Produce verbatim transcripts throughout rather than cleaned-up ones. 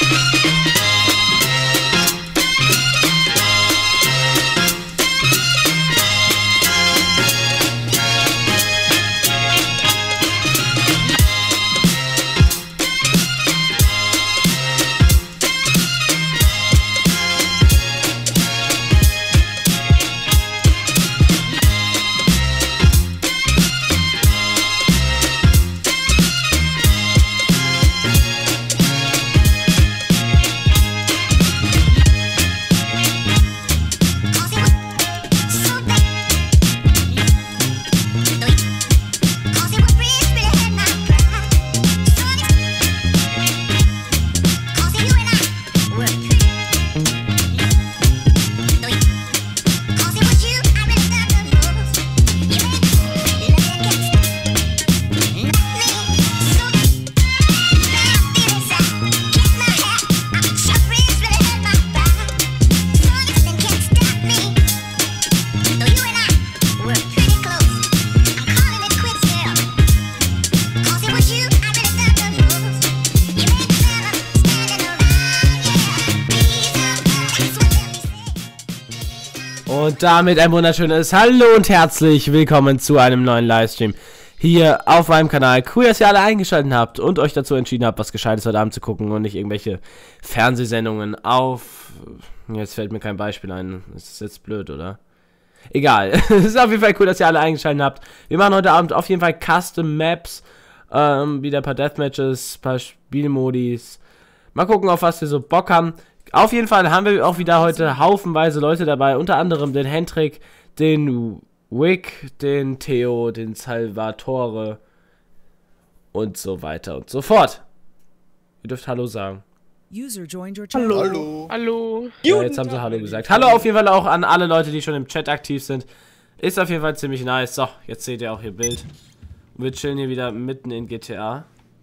Und damit ein wunderschönes Hallo und herzlich willkommen zu einem neuen Livestream hier auf meinem Kanal. Cool, dass ihr alle eingeschaltet habt und euch dazu entschieden habt, was Gescheites heute Abend zu gucken und nicht irgendwelche Fernsehsendungen auf... Jetzt fällt mir kein Beispiel ein. Das ist jetzt blöd, oder? Egal. Es ist auf jeden Fall cool, dass ihr alle eingeschaltet habt. Wir machen heute Abend auf jeden Fall Custom Maps, ähm, wieder ein paar Deathmatches, ein paar Spielmodis. Mal gucken, auf was wir so Bock haben. Auf jeden Fall haben wir auch wieder heute haufenweise Leute dabei, unter anderem den Hendrik, den Wick, den Theo, den Salvatore und so weiter und so fort. Ihr dürft Hallo sagen. Hallo. Hallo. Hallo. Ja, jetzt haben sie Hallo gesagt. Hallo auf jeden Fall auch an alle Leute, die schon im Chat aktiv sind. Ist auf jeden Fall ziemlich nice. So, jetzt seht ihr auch hier Bild. Wir chillen hier wieder mitten in G T A.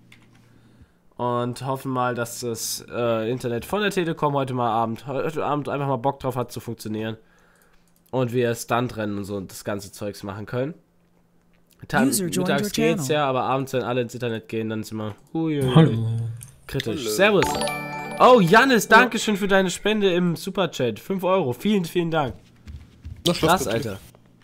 Und hoffen mal, dass das äh, Internet von der Telekom heute mal Abend, heute Abend einfach mal Bock drauf hat zu funktionieren. Und wir Stuntrennen und so und das ganze Zeugs machen können. Dann, mittags geht's ja, aber abends, wenn alle ins Internet gehen, dann ist immer uiuiui, kritisch. Hallo. Servus. Oh, Jannis, danke schön für deine Spende im Superchat. fünf Euro. Vielen, vielen Dank. Krass, Alter.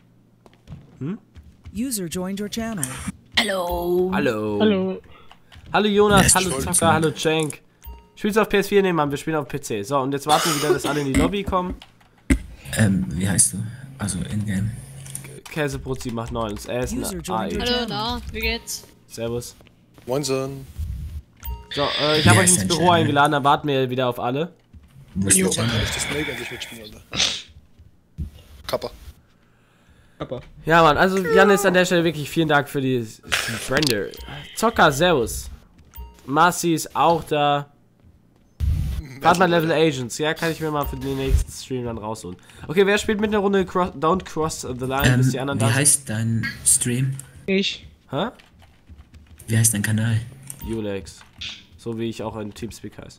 Hm? User joined your channel. Hallo. Hallo. Hallo. Hallo Jonas, hallo Zocker, hallo Cenk. Spielst du auf P S vier? Nee, Mann, wir spielen auf P C. So, und jetzt warten wir wieder, dass alle in die Lobby kommen. Ähm, wie heißt du? Also in-game. Käsebrot sieben acht neun, das ist eine A E. Hallo, na, wie geht's? Servus. Moinsen. So, äh, ich habe euch ins Büro eingeladen, dann warten wir wieder auf alle. Wo ist der Channel? Ich das Snake an sich mitspielen, Alter. Kappa. Kappa. Ja, Mann, also Janis an der Stelle wirklich vielen Dank für die Friende. Zocker, servus. Marci ist auch da. Partner Level Agents, ja, kann ich mir mal für den nächsten Stream dann rausholen. Okay, wer spielt mit einer Runde Cross, Don't Cross the Line, ähm, bis die anderen wie da Wie heißt dein Stream? Ich. Hä? Wie heißt dein Kanal? Ulex. So wie ich auch in Teamspeak heiße.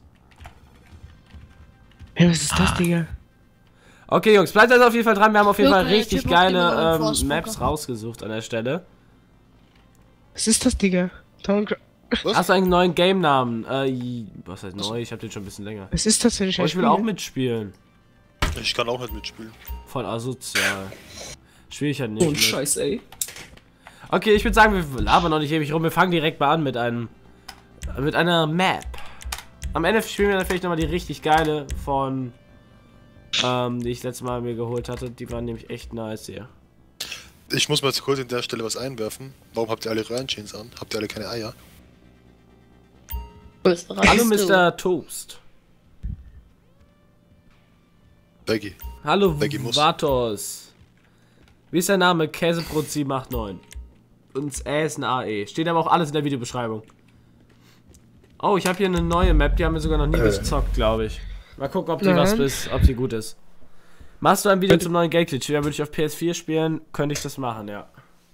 Hey, was ist das, ah. Digga? Okay, Jungs, bleibt also auf jeden Fall dran. Wir haben auf jeden Wirklich, Fall richtig geile ähm, Maps rausgesucht an der Stelle. Was ist das, Digga? Don't Was? Hast du einen neuen Game-Namen? Äh, was heißt neu? Ich hab den schon ein bisschen länger. Was ist das denn? Ich, oh, ich will auch mitspielen. Ich kann auch nicht mitspielen. Voll asozial. Spiel ich halt nicht. Oh, mit. Scheiß, ey. Okay, ich würde sagen, wir labern noch nicht ewig rum. Wir fangen direkt mal an mit einem. mit einer Map. Am Ende spielen wir dann vielleicht nochmal die richtig geile von. Ähm, die ich letztes Mal mir geholt hatte. Die waren nämlich echt nice hier. Ich muss mal jetzt kurz an der Stelle was einwerfen. Warum habt ihr alle Röhrenjeans an? Habt ihr alle keine Eier? Hallo Mister Toast. Beggy. Hallo Beggy muss. Vatos. Wie ist der Name? Käsebrot sieben acht neun. Und das Ä ist ein A E. Steht aber auch alles in der Videobeschreibung. Oh, ich habe hier eine neue Map, die haben wir sogar noch nie äh. gezockt, glaube ich. Mal gucken, ob die ja. was ist, ob die gut ist. Machst du ein Video zum neuen Game Glitch? Ja, würde ich auf P S vier spielen, könnte ich das machen, ja.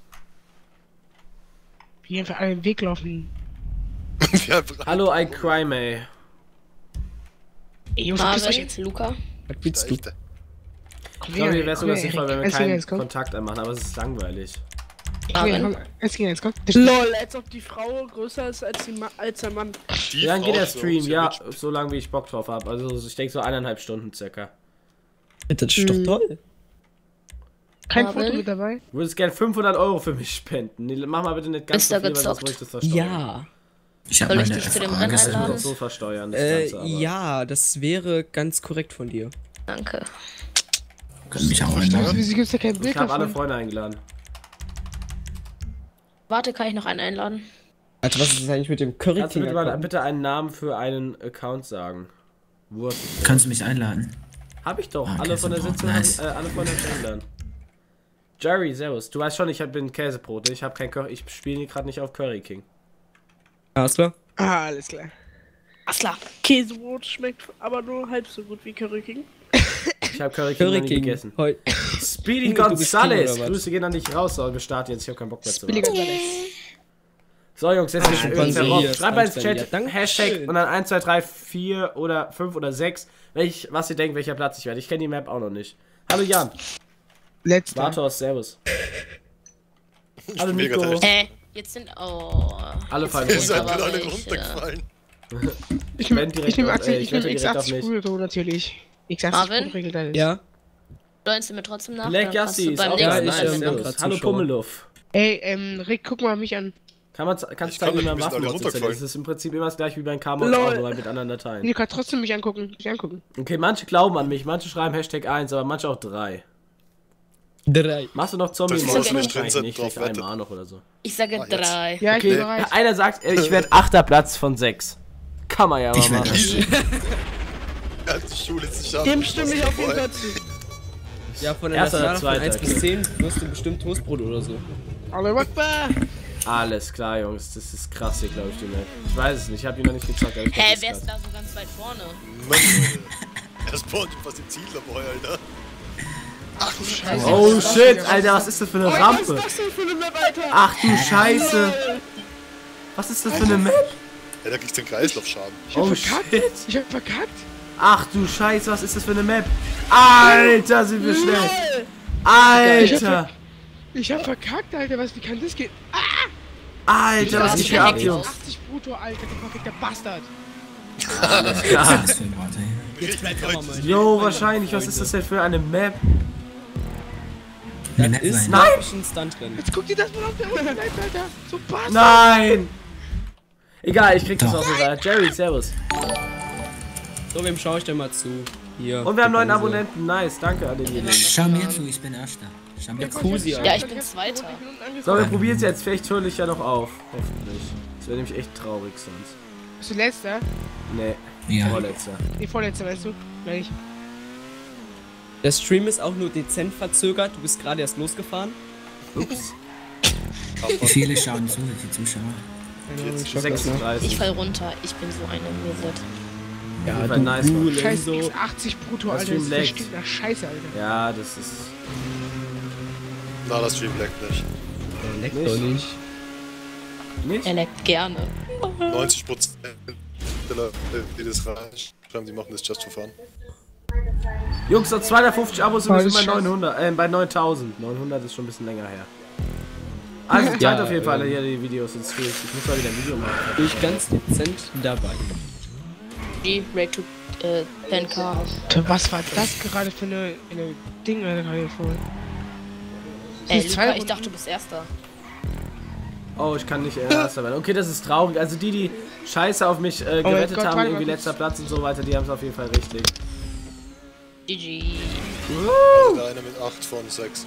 Wie einfach einen Weg laufen. Hallo, I cry May. Ey, Jungs, was ist jetzt Luca? Was willst du? Ich glaube, hier wäre es sogar sinnvoll, wenn wir keinen Kontakt anmachen, aber es ist langweilig. Marvin. Eins gegen eins, komm. Lol, als ob die Frau größer ist als, die Ma als der Mann. Die Wie lange geht Frau der ist so Stream? sehr Ja, mitspielt. so lange wie ich Bock drauf habe. Also ich denke so eineinhalb Stunden circa. Das ist doch toll. Kein Marvin? Foto mit dabei. Du würdest gerne fünfhundert Euro für mich spenden. Nee, mach mal bitte nicht ganz so Ist da viel, weil sonst gezockt? muss ich das versteuern. Ja. Ich habe Soll ich meine dich zu dem Frage Rennen Ich selber. einladen? muss so versteuern, das Äh, Ganze, aber. ja, das wäre ganz korrekt von dir. Danke. Können mich auch Ich dachte, einladen. wieso gibt's da kein Ich Bild habe alle davon? Freunde eingeladen. Warte, kann ich noch einen einladen? Alter, was ist eigentlich mit dem Curry Kannst du King bitte, mal, Account? bitte einen Namen für einen Account sagen? Wurst. Kannst du mich einladen? Hab ich doch. Ah, alle von der Käsebrot, Sitzung, nice. hab, äh, alle Freunde hab ich eingeladen. Jerry, servus. Du weißt schon, ich hab- bin Käsebrot. Ich habe kein Curry. Ich spiele gerade nicht auf Curry King. Alles klar? Ah, alles klar. Alles klar. Käsebrot schmeckt aber nur halb so gut wie Curry King. Ich habe Curry King noch Curry nie King. gegessen. Heu Speedy Du bist King, Gonzales. oder was? Grüße gehen an dich raus. So, wir starten jetzt. Ich habe keinen Bock mehr zu Billy machen. Gonzales. So, Jungs, jetzt ist Ah, irgendwer hier, drauf. ist Schreibt mal ins ganz ja, Chat danke Hashtag schön. und dann eins, zwei, drei, vier oder fünf oder sechs, welch, was ihr denkt, welcher Platz ich werde. Ich kenne die Map auch noch nicht. Hallo Jan. Letzter. Bartos, servus. Hallo Mega Nico. Talent. Äh, jetzt sind. Oh. Alle jetzt fallen Ihr sind seid runter. aber alle welche. runtergefallen. Ich Wenn nehme direkt ich nehm auf- achtzig, äh, ich ich wette nehm direkt auf X achtzig mich. Brutto natürlich. X achtzig Marvin? Brutto regelt alles. Ja? Joinst du mir trotzdem nach? Black Dann kannst du Yassi ist beim auch Ja, da. nächsten ich, Nice, ähm, Rennen- bin servus. grad Hallo Zuschauer. Pummeluff. Ey, ähm, Rick, guck mal mich an. Kann man, kannst Ich du kann zeigen, wie doch, man wir sind alle Waffen installiert? runtergefallen. Das ist im Prinzip immer das gleiche wie beim Karma und Lol. Auto, halt mit anderen Dateien. Du kannst trotzdem mich angucken. Mich angucken. Okay, manche glauben an mich, manche schreiben Hashtag eins, aber manche auch drei. Drei. Machst du noch zombie Das ist Modus? okay. Wahrscheinlich Drin nicht, sind, vielleicht drauf einmal noch oder so. Ich sage Ah, jetzt. drei. Ja, ich bin Okay, bereit. einer sagt, äh, ich werde achter Platz von sechs. Kann man ja mal Ich werde machen. das. Ja, die Schule ist nicht an. Dem stimme ich auf jeden Fall zu. Ja, von der Erster oder Skala von zweiter? eins bis zehn wirst du bestimmt Toastbrot oder so. Alle Akbar. Alles klar, Jungs, das ist krass hier, glaube ich, die Map. Ich weiß es nicht, ich habe ihn noch nicht gezockt. Aber ich glaub, Hä, das wer ist ist krass. da so ganz weit vorne? Mann, er spawnt schon fast im Ziel dabei, Alter. Ach du Scheiße. Oh shit, Alter, was ist das für eine Was ist Rampe? das denn für eine Map, Alter? Ach du Scheiße. Was ist das für eine Map? Ja, da kriegst du den Kreislaufschaden. Ich hab Oh verkackt. shit. Ich hab verkackt. Ach du Scheiße, was ist das für eine Map? Alter, sind wir schnell. Lol. Alter. Ich hab verkackt, Alter. Was, wie kann das gehen? Alter, was Ja, geht ich hier bin ab, weg. Jungs? achtzig Brutto, Alter. Du verfickter Bastard. Was ist das für ein Wort, ey? Jetzt bleibt Leute. Jo, wahrscheinlich, was ist das denn für eine Map? Eine Map Ist sein. Nein! ein Stunt drin. Jetzt guck dir das mal auf der Website, Alter. So Bastard. Nein! Egal, ich krieg das Doch. auch so. Jerry, servus. So, wem schaue ich denn mal zu? Hier. Und wir haben neun Bitte. Abonnenten, nice, danke an denjenigen. Schau mir zu, ich bin Erster. Schau mir zu. Kusi, Ja, ich bin Zweiter. So, wir probieren es jetzt, vielleicht hole ich ja noch auf. Hoffentlich. Das wäre nämlich echt traurig sonst. Bist du letzter? Nee, Ja. vorletzter. Die vorletzte, weißt du? Gleich. Der Stream ist auch nur dezent verzögert. Du bist gerade erst losgefahren. Ups. Wie viele schauen zu, wie viele Zuschauer? sechsunddreißig. Ich fall runter. Ich bin so eine Wizard. Ja, Ja, du du nice, Mann. Gule. Scheiß so. X achtzig Brutto, Das Alter. Stream Das laggt. stinkt nach Scheiße, Alter. Ja, das ist. Na, das Stream leckt nicht. Leck Nicht? doch nicht. Nicht? Er leckt gerne. neunzig Prozent der Leute, die das reinschreiben, die machen das just for fun. Jungs, noch zweihundertfünfzig Abos und wir sind bei Scheiße. neunhundert, äh, bei neuntausend. neunhundert ist schon ein bisschen länger her. Also, teilt Ja, auf jeden Fall ähm, hier die Videos ins Stream. Ich muss mal wieder ein Video machen. Bin ich ganz dezent dabei. Die Raid to äh, Pencar. Was war das gerade für eine, eine Ding, Alter, gerade hier vor? Ey, Die zwei Luca, ich Runden- dachte, du bist Erster. Oh, ich kann nicht äh, Erster werden. Okay, das ist traurig. Also die, die Scheiße auf mich äh, mein gewettet Gott, haben, warte irgendwie mal. letzter Platz und so weiter, die haben es auf jeden Fall richtig. G G. Also der eine mit acht von sechs.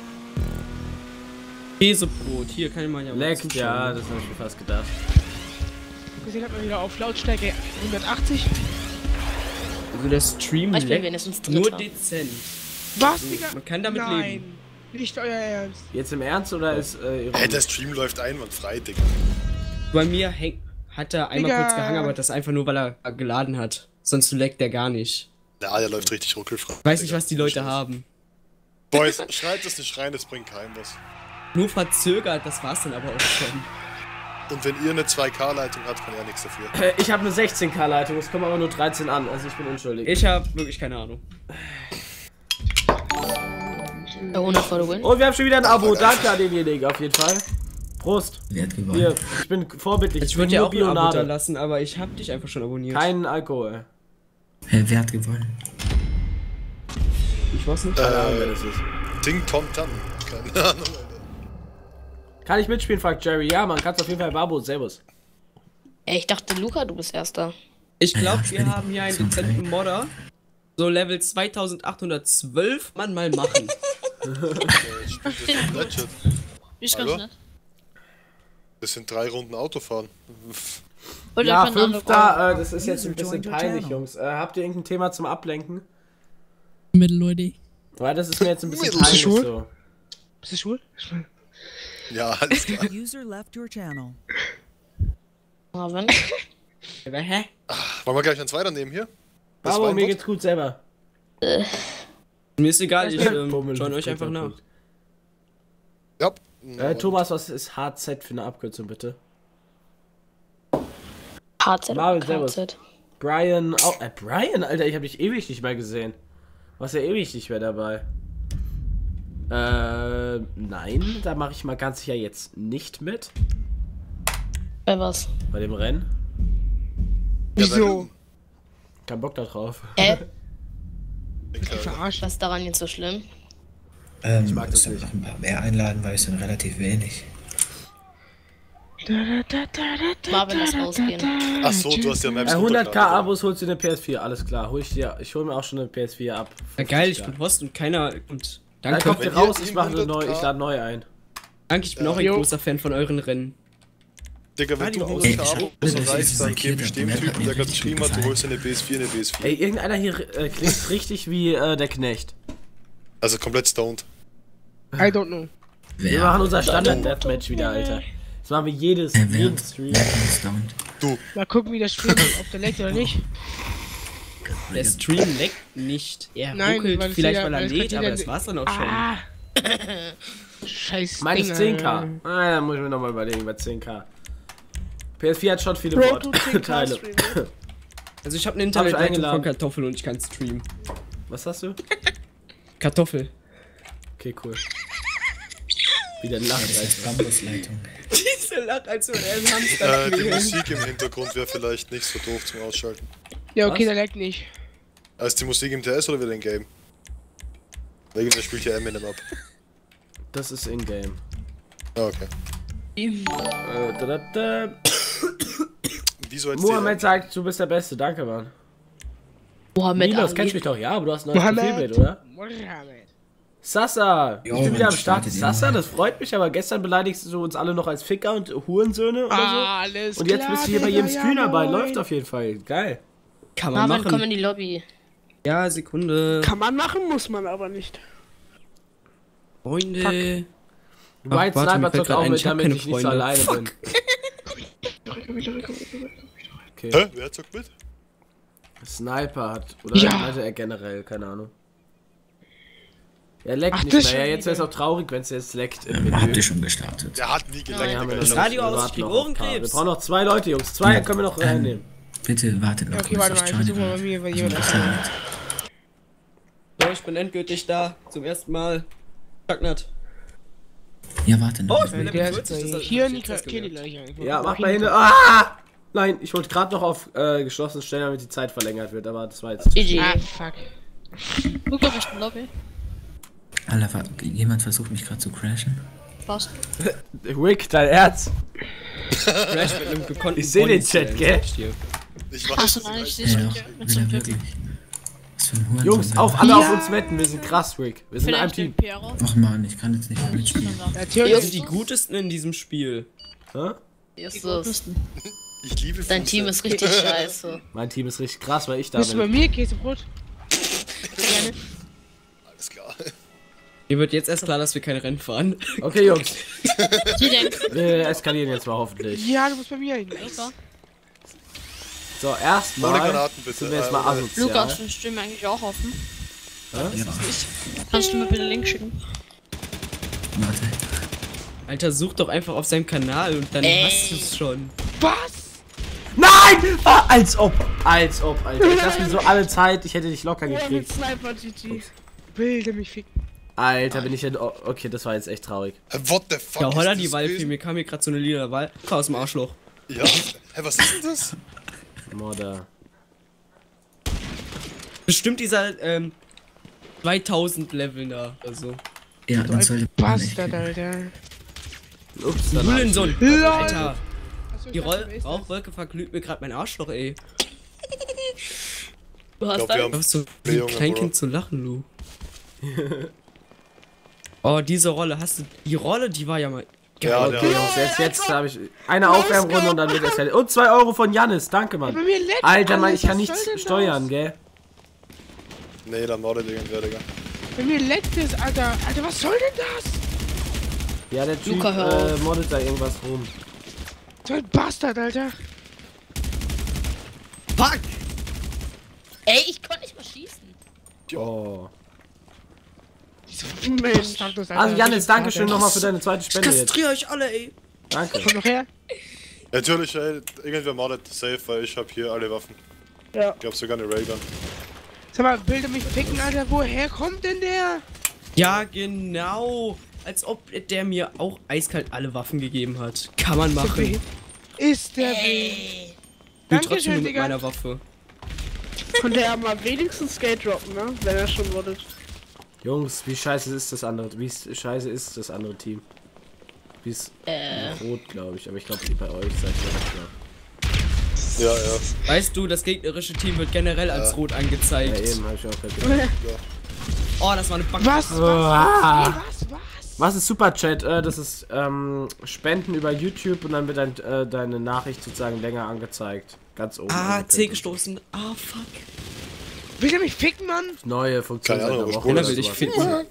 Käsebrot, hier kann man ja mal Leckt, zuschauen. ja, das habe ich mir fast gedacht. Gesehen hat man wieder auf Lautstärke hundertachtzig. Also der Stream Ich bin leckt wenigstens nur Dritter. dezent. Was, Digga? Man kann damit Nein. leben. Nicht euer Ernst. Jetzt im Ernst oder ist äh, Hey, ironisch? der Stream läuft einwandfrei, Digga. Bei mir häng, hat er einmal Digga. kurz gehangen, aber das einfach nur, weil er geladen hat. Sonst leckt er gar nicht. Ja, der läuft richtig ruckelfrei. Ich weiß nicht, was die Leute haben. Boys, schreit das nicht rein, das bringt keinem was. Nur verzögert, das war's dann aber auch schon. Und wenn ihr eine zwei K-Leitung habt, kann er nichts dafür. Äh, ich habe eine sechzehn K Leitung, es kommen aber nur dreizehn an, also ich bin unschuldig. Ich habe wirklich keine Ahnung. hundert for the win. Und wir haben schon wieder ein Abo, danke an denjenigen auf jeden Fall. Prost. Wer hat gewonnen? Hier, ich bin vorbildlich. Ich würde dir nur auch ein Abo Bionade. da lassen, aber ich hab dich einfach schon abonniert. Keinen Alkohol. Hä, wer hat gewonnen? Ich weiß nicht. Keine Ahnung, wer das ist. Ding Tom Tam. Keine Ahnung, Alter. Kann ich mitspielen, fragt Jerry. Ja, man kann es auf jeden Fall. Babo, servus. Ey, ich dachte, Luca, du bist Erster. Ich glaube, Ja, wir bin ich. haben hier einen Zum dezenten Teil. Modder. So Level zweitausendachthundertzwölf man mal machen. Jetzt spielt das Legend. Ich Hallo? ganz nett. Das sind drei Runden Autofahren. Und Ja, einfach eine fünfter, äh, das ist jetzt ein User bisschen joined your peinlich, channel. Jungs. Äh, habt ihr irgendein Thema zum Ablenken? Mittelleute. Weil das ist mir jetzt ein bisschen Bist du peinlich schwul? so. Bist du schwul? Ja, alles klar. User left your channel. Marvin. Aber hä? Wollen wir gleich eins weiternehmen hier? Das Babo, mir Weinwort? geht's gut selber. Mir ist egal, ich ähm, Pummel, join euch guter einfach nach. Punkt. Ja. Äh, Thomas, was ist H Z für eine Abkürzung, bitte? H Z Marvin, K servus. Z. Brian, oh, äh, Brian, Alter, ich habe dich ewig nicht mehr gesehen. Was ja ewig nicht mehr dabei. Äh, nein, da mache ich mal ganz sicher jetzt nicht mit. Bei was? Bei dem Rennen. Wieso? Kein Bock da drauf. Hä? Verarscht. Was ist daran jetzt so schlimm? Ähm, ich mag das muss nicht. noch ein paar mehr einladen, weil es sind relativ wenig. Marvin, lass rausgehen. Ach so, du hast ja Maps Bei hundert K runtergeladen. Abos holst du eine P S vier, alles klar. Hol ich dir, ich hol mir auch schon eine P S vier ab. Ja, geil, ich bin Host und keiner. Und Dann danke, kommt Wenn ihr raus, ihr ich mache eine hundert K neu, ich lade neu ein. danke, ich bin auch ein Jo. großer Fan von euren Rennen. Digga, wenn du Radio hundert K aus. Abos Das ist erreichst, dann markiert, gebe ich aber dem der hat Typen, mir der gerade richtig geschrieben hat, du gefallen. holst dir eine P S vier, eine P S vier. Ey, irgendeiner hier äh, klingt richtig wie äh, der Knecht. Also komplett stoned. I don't know. Wir Wer? machen unser Standard-Deathmatch wieder, Alter. Das machen wir jedes, Hä, wer? jeden Stream. Wer ist stoned? Du, Mal gucken, wie das Spiel ist, ob der leckt oder nicht. Der Stream leckt nicht. Er Nein, ruckelt weil es vielleicht, jeder- weil er weil es lädt, jeder- aber das war's dann auch schon. Ah. Scheiß Meines Dinger. zehn K. Ah, da muss ich mir nochmal überlegen, bei zehn K. P S vier hat schon viele Bro, du zehn K Vorteile. Stream. Also ich habe eine Hab ich Internetleitung eingeladen. von Kartoffel und ich kann streamen. Was hast du? Kartoffel. Okay, cool. Wieder ein Das Lachreiz. ist Bambusleitung. Diese Lacht, als würde er ein Hamster äh, die quälen. Musik im Hintergrund wäre vielleicht nicht so doof zum Ausschalten. Ja, okay, Was? der leckt nicht. Also die Musik im T S oder wieder im Game? Wegen der spielt ja Eminem ab. Das ist in-game. Ah, okay. Äh, da, da, da. Wieso jetzt Mohammed sagt, du bist der Beste. Danke, Mann. Mohammed Milos, kennst du Ali. mich doch? Ja, aber du hast ein neues Mohammed. Profilbild, oder? Mohammed. Sasa, Jo, ich bin wieder man am Start. startet Sasa, immer. das freut mich, aber gestern beleidigst du uns alle noch als Ficker und Hurensöhne oder Alles so. Und jetzt klar, bist du hier bei Digga, jedem Stream ja, dabei. moin. Läuft auf jeden Fall. Geil. Kann man Marvin, komm machen. in die Lobby. Ja, Sekunde. Kann man machen, muss man aber nicht. Freunde. White warte, mir Sniper fällt zockt grad auch ein, mit, ich hab damit keine ich nicht so Freunde. alleine bin. Okay. Hä? Wer zockt mit? Sniper hat. Oder Ja. meinte er generell, keine Ahnung. Er leckt Ach, nicht das mehr. Ja, schon jetzt wäre es wieder. auch traurig, wenn es jetzt leckt im Ähm, habt Menü. ihr schon gestartet? Der hat nie geleckt. Ja, haben wir Digga. das Radio Wir aus, warten ich krieg noch auf ein paar. Ohrenkrebs. Wir brauchen noch zwei Leute, Jungs. Zwei Ja, können wir noch ähm, reinnehmen. Bitte wartet noch Ja, okay, kurz warte auf mal, ich Johnny. versuch mal bei mir, weil Also, jemand das anders- ist- So, ich bin endgültig da. Zum ersten Mal. Stagnat. Ja, warte noch. Oh, ich bin Der Level ist vierzig. Das hat- hier hab ich nicht jetzt erst Kelly gemerkt. gleich ein. Ja, mach mal hin. Ah! Nein, ich wollte gerade noch auf äh, geschlossen stellen, damit die Zeit verlängert wird, aber das war jetzt. G G. Ah, fuck. Luca, bist du in Lobby? Alter, wa- jemand versucht mich gerade zu crashen. Passt. Rick, dein Ernst? Crash mit einem gekonnten Ich seh den Bodyslam, Chat, gell? sag ich dir. Ich weiß. Achso, ich nein, ich weiß. sehe Ja, schon doch, hier mit will so er einem wirklich. Was für ein Hurensohn. Jungs, der auf war. alle Ja. auf uns wetten, wir sind krass, Rick. Wir sind ein Vielleicht Team. den Piero. Ach man, ich kann jetzt nicht mehr mitspielen. Ja, Wir Theorie. sind die gutesten in diesem Spiel. Hä? Ist es. Ich liebe Dein Fußball. Team ist richtig scheiße. Mein Team ist richtig krass, weil ich da Bist du bei bin. mir, Käsebrot? Gerne. Alles klar. Mir wird jetzt erst klar, dass wir keine Rennen fahren. Okay, Jungs, Die denken. wir eskalieren jetzt mal hoffentlich. Ja, du musst bei mir hin. Luca. So, Ohne erstmal Granaten bitte. sind wir jetzt mal Äh, ohne- asozial. Luca, hast du den Stream eigentlich auch offen? Ja, Kannst du mir bitte den Link schicken? warte. Alter, such doch einfach auf seinem Kanal und dann Ey. hast du es schon. Was? Nein! Ah, als ob! Als ob, Alter. Ich lass mir so alle Zeit, ich hätte dich locker Oh, mit gekriegt. Sniper G G. Bilde mich ficken. Alter, bin ich denn... Oh, okay, das war jetzt echt traurig. Hä, what the fuck? Ja, ist holla das die Walfie, gewesen? mir kam hier gerade so eine lila Wal aus dem Arschloch. Ja, hä, was ist denn das? Modder. Bestimmt dieser, ähm, zweitausend Level da, also. Ja, dann sollte man echt Bastard, finden. Alter. Ups, dann hab ich- Hurensohn, Lol. Alter. Achso, ich Die dachte, Roll wer ist das? Rauchwolke verglüht mir gerade mein Arschloch, ey. Du hast Ich glaub, wir dann. haben Du hast so Nee, wie ein Junge, Kleinkind zu lachen, Lu. Oh, diese Rolle, hast du, die Rolle, die war ja mal Ja, Okay, der, Jungs, jetzt, jetzt habe ich eine Aufwärmrunde und dann wird es fertig. Und zwei Euro von Janis, danke, Mann. Bei mir leckt Alter, Mann, alles, ich kann was nichts soll denn steuern, das? gell? nee, dann mordet irgendwer, Digga. Bei mir leckt es, Alter. Alter, was soll denn das? Ja, der Typ Luca, hör äh, auf. moddet da irgendwas rum. So ein Bastard, Alter. Fuck! Ey, ich konnte nicht mal schießen. Oh. Mensch, Alter. Also Janis, danke schön nochmal für deine zweite Ich Spende jetzt. kastriere euch alle, ey. Danke. Komm noch her. Natürlich, ey, irgendwer mordet safe, weil ich hab hier alle Waffen. Ja. Ich glaub sogar eine Raygun. Sag mal, will der mich ficken, Alter? Woher kommt denn der? Ja, genau. Als ob der mir auch eiskalt alle Waffen gegeben hat. Kann man machen. Ist der Ey. Nur Dankeschön, trotzdem mit Digga. meiner Waffe. Von der mal wenigstens Skate droppen, ne? Wenn er schon wurde. Jungs, wie scheiße ist das andere, wie scheiße ist das andere Team? Wie ist Äh. rot, glaube ich, aber ich glaube, die bei euch seid ihr Ja, ja. Weißt du, das gegnerische Team wird generell als rot angezeigt. ja. Ja, eben, habe ich auch gehört. Oh, das war eine Bank. Was? Was? Ah. Was? Was? Was ist Superchat? Äh, das ist ähm, Spenden über YouTube und dann wird dein, äh, deine Nachricht sozusagen länger angezeigt. Ganz oben. Ah, angepinnt. C gestoßen. Ah, fuck. Will der mich ficken, Mann? Neue Funktion Keine seit Ahnung, einer aber Woche. ich Da oder will ich sowas. finden.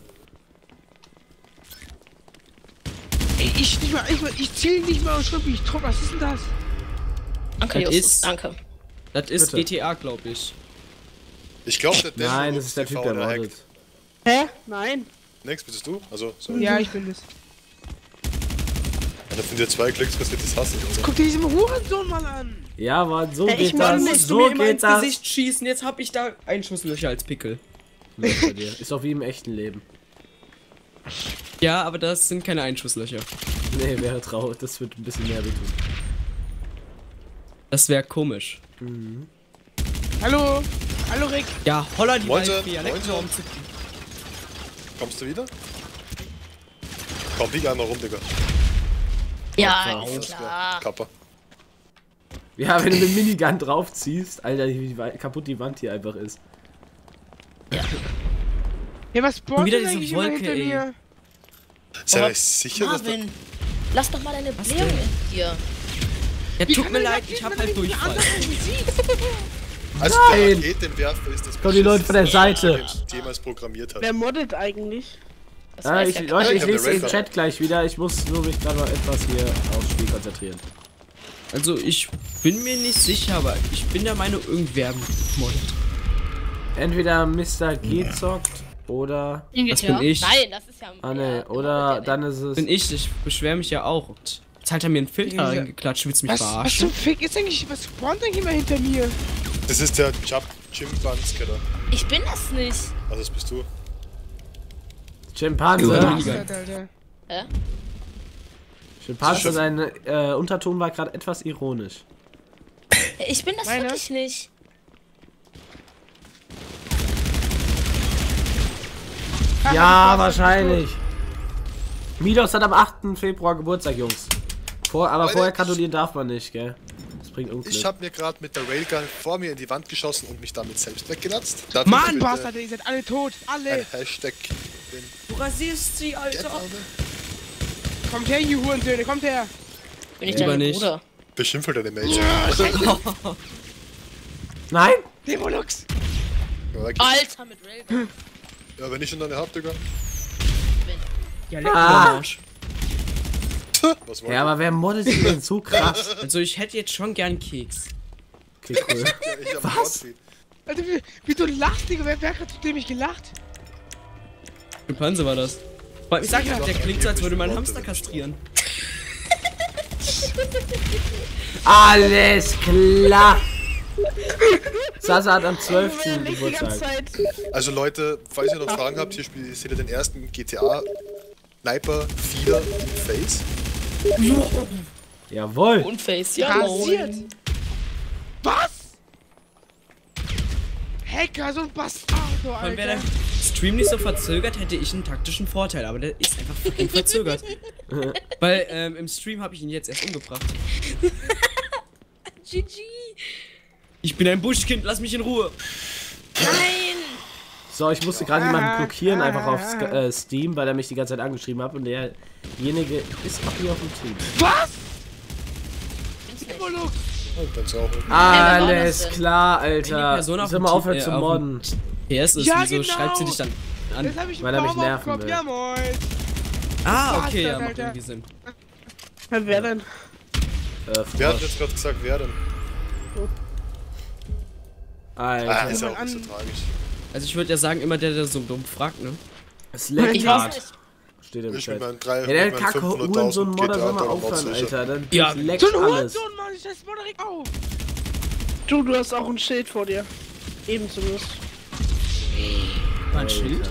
Ey, ich nicht mal, ich, ich zähle nicht mal aus Rüppi. Ich trock, was ist denn das? Danke, Das Justus, ist- danke. Das ist Bitte. G T A, glaube ich. Ich glaub, der Demo Nein, das ist der T V Typ, der oder mordet. hackt. Hä? Nein. Nix, bist du? Also, sorry. Ja, ich bin es. Und dann von dir zwei Klicks passiert das Hass. Also. Guck dir diesen Hurensohn mal an. Ja, Mann, so Ey, ich geht Mann, das. musst Du So mir immer geht ins das. Gesicht schießen, jetzt hab ich da Einschusslöcher als Pickel. Läuft bei dir. Ist auch wie im echten Leben. Ja, aber das sind keine Einschusslöcher. Nee, wäre traurig. Das wird ein bisschen mehr wehtun. Das wäre komisch. Hallo? Hallo, Rick. Ja, holla die Mointe, Waldfee, ja, leck Mointe. mich am Zug. Kommst du wieder? Komm, bieg einmal rum, Digga. Ja, Auf. ist klar. Kappa. Ja, wenn du mit Minigun draufziehst, Alter, wie wei- kaputt die Wand hier einfach ist. Ja, was spawnt Wieder denn diese eigentlich immer Wolke, hinter ey. mir? Sei Oh, euch sicher, dass der... Marvin, lass doch mal deine Blähung denn? in dir. Ja, Wie tut kann mir man leid, das ich hab nicht, halt wenn man die Durchfall. anderen nicht sieht? Also Nein! der Raketenwerfer ist das Kommen die Leute von der Seite. den jemals programmiert hat. Wer moddet eigentlich? Das Ja, weiß ich, ja Leute, ich Ich hab lese eine den Red Chat gleich wieder. Ich muss nur mich gerade noch etwas hier aufs Spiel konzentrieren. Also ich bin mir nicht sicher, aber ich bin der Meinung, irgendwer moddet. Entweder Mister G zockt oder. Das bin ich. Nein, das ist ja. Ah ne, ja, oder ja, dann ist es. Bin ich, ich beschwere mich ja auch. Und jetzt hat er mir einen Filter Ja. reingeklatscht, willst du mich Was, was verarschen? zum Fick ist eigentlich, was spawnt eigentlich immer hinter mir? Das ist der Jump Chimpanzee. Ich bin das nicht. Also das bist du. Schimpanse. Ja. Bastard, Alter. Hä? Schimpanse, sein äh, Unterton war gerade etwas ironisch. Ich bin das Meine? wirklich nicht. Ja, wahrscheinlich. Midos hat am achten Februar Geburtstag, Jungs. Vor, aber Alter, vorher ich- gratulieren darf man nicht, gell? Das bringt Unglück. Ich habe mir gerade mit der Railgun vor mir in die Wand geschossen und mich damit selbst weggelatzt. Dafür Mann, bitte Bastard, ihr seid alle tot. Alle. Ein Hashtag. Den Du rasierst sie, Alter. Kommt her, ihr Hurensöhne, kommt her. Bin ich Lieber dein nicht. Bruder. beschimpft deine Mage. Nein? Demolux. Ja, okay. Alter, mit Railgun. Ja, wenn ich schon deine hab, Digga. Ja, leck Ah. mich am Arsch. Was wollt Ja, aber wer moddet sich denn so krass? Also ich hätte jetzt schon gern Keks. Okay, cool. ihr? Ich hab Was? Gottfried. Alter, wie, wie du lachst, Digga. Wer, wer hat zu dem ich gelacht? Schimpanse war das. Vor allem, ich sag ja, der klingt so, als würde man einen Hamster Leute, kastrieren. Alles klar. Sasa hat am Er zwölften legt die ganze Geburtstag. Zeit. Also Leute, falls ihr noch Fragen habt, hier spielt, seht ihr den ersten G T A Sniper Feeder in Face. Jawohl. Und Face, ja. Rasiert. Was? Hacker, so ein Bastardo, Und wäre der Alter. Stream nicht so verzögert, hätte ich einen taktischen Vorteil, aber der ist einfach fucking verzögert. Weil ähm, im Stream habe ich ihn jetzt erst umgebracht. G G. Ich bin ein Buschkind, lass mich in Ruhe. Nein. So, ich musste gerade jemanden blockieren, einfach auf Sk äh, Steam, weil er mich die ganze Zeit angeschrieben hat und derjenige ist auch hier auf dem Team. Was? Oh, kannst du auch. Alles denn? klar, Wenn die Alter. Person auf Soll dem mal Team- aufhören äh, zu auf dem- modden. P S ist, Ja, wieso genau. schreibt sie dich dann an? Jetzt hab ich Weil er mich Baum nerven aufgekommen. will. Ja, moin. Ah, okay, ja, Bastard, macht Alter. irgendwie Sinn. Ja, wer denn? Äh, Wer hat Frosch. jetzt gerade gesagt, wer denn? Ah, Alter. ist ja mal auch nicht so an. tragisch. Also ich würde ja sagen, immer der, der so dumm fragt, ne? Es leckt Ich grad. weiß nicht. Steht im Ich mit Chat. meinen drei, Ja, der mit meinen Kacke Hurensohn fünfhunderttausend Modder soll mal Dollar aufhören, Nordsicher. Alter. Dann Ja, leckt So ein alles. Hurensohn, Mann, ich das Mutter direkt auf. Du, du hast auch ein Schild vor dir. Eben zumindest. Mein Schild?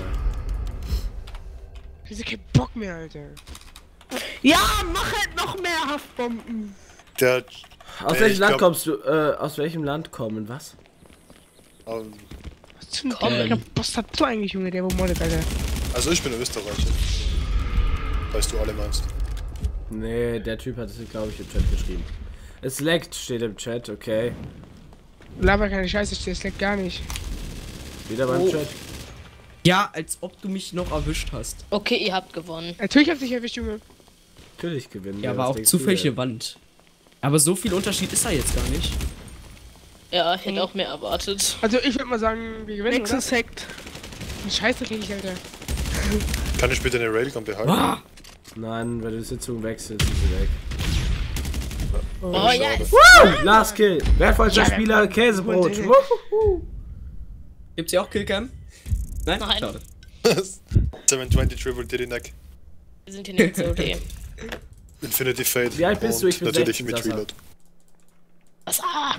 Ich hab keinen Bock mehr, Alter. Ja, mach halt noch mehr Haftbomben. Der, Aus Ey, welchem ich Land glaub- kommst du? Äh, aus welchem Land kommen? Was? ähm, Was zum Komm. Teufel? Bastard du eigentlich, Junge, der wo moddet, Alter. also ich bin Österreicher. Falls du alle meinst. Nee, der Typ hat es, glaube ich, im Chat geschrieben. Es leckt, steht im Chat, okay. Laber keine Scheiße, das leckt gar nicht. Wieder beim Oh. Chat. Ja, als ob du mich noch erwischt hast. Okay, ihr habt gewonnen. Natürlich hab ich dich erwischt, Junge. Natürlich gewinnen. Ja, wir, aber was auch denkst du zufällige denn? Wand. Aber so viel Unterschied ist da jetzt gar nicht. Ja, ich hätte auch mehr erwartet. Also ich würde mal sagen, wir gewinnen, Nexus hackt. oder? Scheiße krieg ich, Alter. Kann ich bitte eine Railgun behalten? Ah! Nein, wenn du die Sitzung wechselst, ist sie weg. Oh, schade. ja, es- Woo! Last Kill. Wertvollster Spieler, Käsebrot. Und- Wuhu. Gibt's hier auch Killcam? Nein? Nein. Schade. sieben zwanzig Triple Diddy Neck. wir sind hier nicht so okay. Infinity Fate. Wie alt bist du? und Ich bin natürlich sechzehn, mit Sascha. Reload. Was? Ah!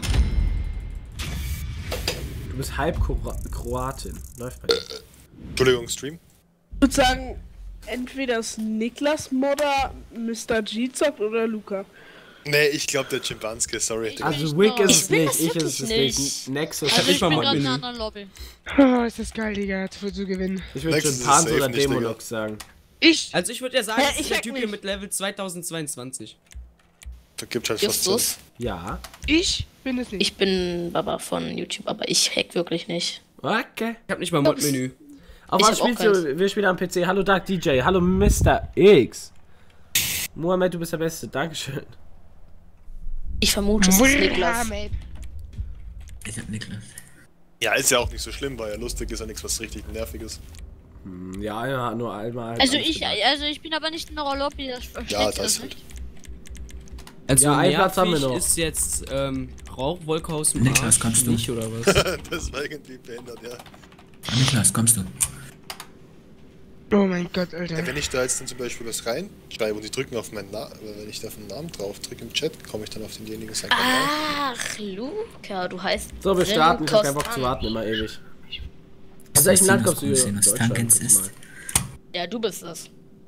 Du bist halb Kro Kroatin. Läuft bei dir. Entschuldigung, Stream. Ich würde sagen, entweder ist Niklas Modder, Mister G zockt oder Luca. Nee, ich glaube der Chimpanske, sorry. Also Ich Wick noch. ist Ich es bin nicht, das ich wirklich ist es nicht. nicht. Nexus. Also nicht ich mal bin Mod gerade in Menü. einer anderen Lobby. Oh, ist das geil, Digga, zu, zu gewinnen. Ich würde Nexus ist Chimpanse safe oder nicht, Digga. Dämonox sagen. Ich? Also ich würde ja sagen, Hä, das ist ich der hack Typ hier nicht. mit Level zweitausendzweiundzwanzig. Da gibt's halt fast zehn. Justus, Ja. Ich bin es nicht. ich bin Baba von YouTube, aber ich hack wirklich nicht. Okay. Ich hab nicht mal Mod-Menü. Auf Ich was hab auch spielst du? Wir spielen am P C. Hallo Dark D J. Hallo Mister X. Mohammed, du bist der Beste. Dankeschön. Ich vermute, es ist Niklas. Mohammed. Ich hab Niklas. Ja, ist ja auch nicht so schlimm, weil ja lustig ist ja nichts was richtig nerviges. Hm, Ja, ja, nur einmal. Also alles ich, gedacht. also ich bin aber nicht in der Lobby, das versteht Ja, ihr das halt. nicht. Also Ja, einen Platz haben wir nervig noch. ist jetzt ähm, Rauchwolke aus dem Niklas, Arsch kommst du? nicht, oder was? Das war irgendwie behindert, ja. Niklas, kommst du? Oh mein Gott, Alter. Ja, wenn ich da jetzt dann zum Beispiel was reinschreibe und die drücken auf meinen Namen, wenn ich da auf den Namen drauf drücke im Chat, komme ich dann auf denjenigen sein Kanal. Ach, Luca, du heißt. So, wir starten. Ich hab keinen Bock Kostan. zu warten, immer ewig. Aus Soll welchem ich Land dir kommst du? noch sehen, was Deutschland, Tankens guck ist? mal. Ja, du bist das.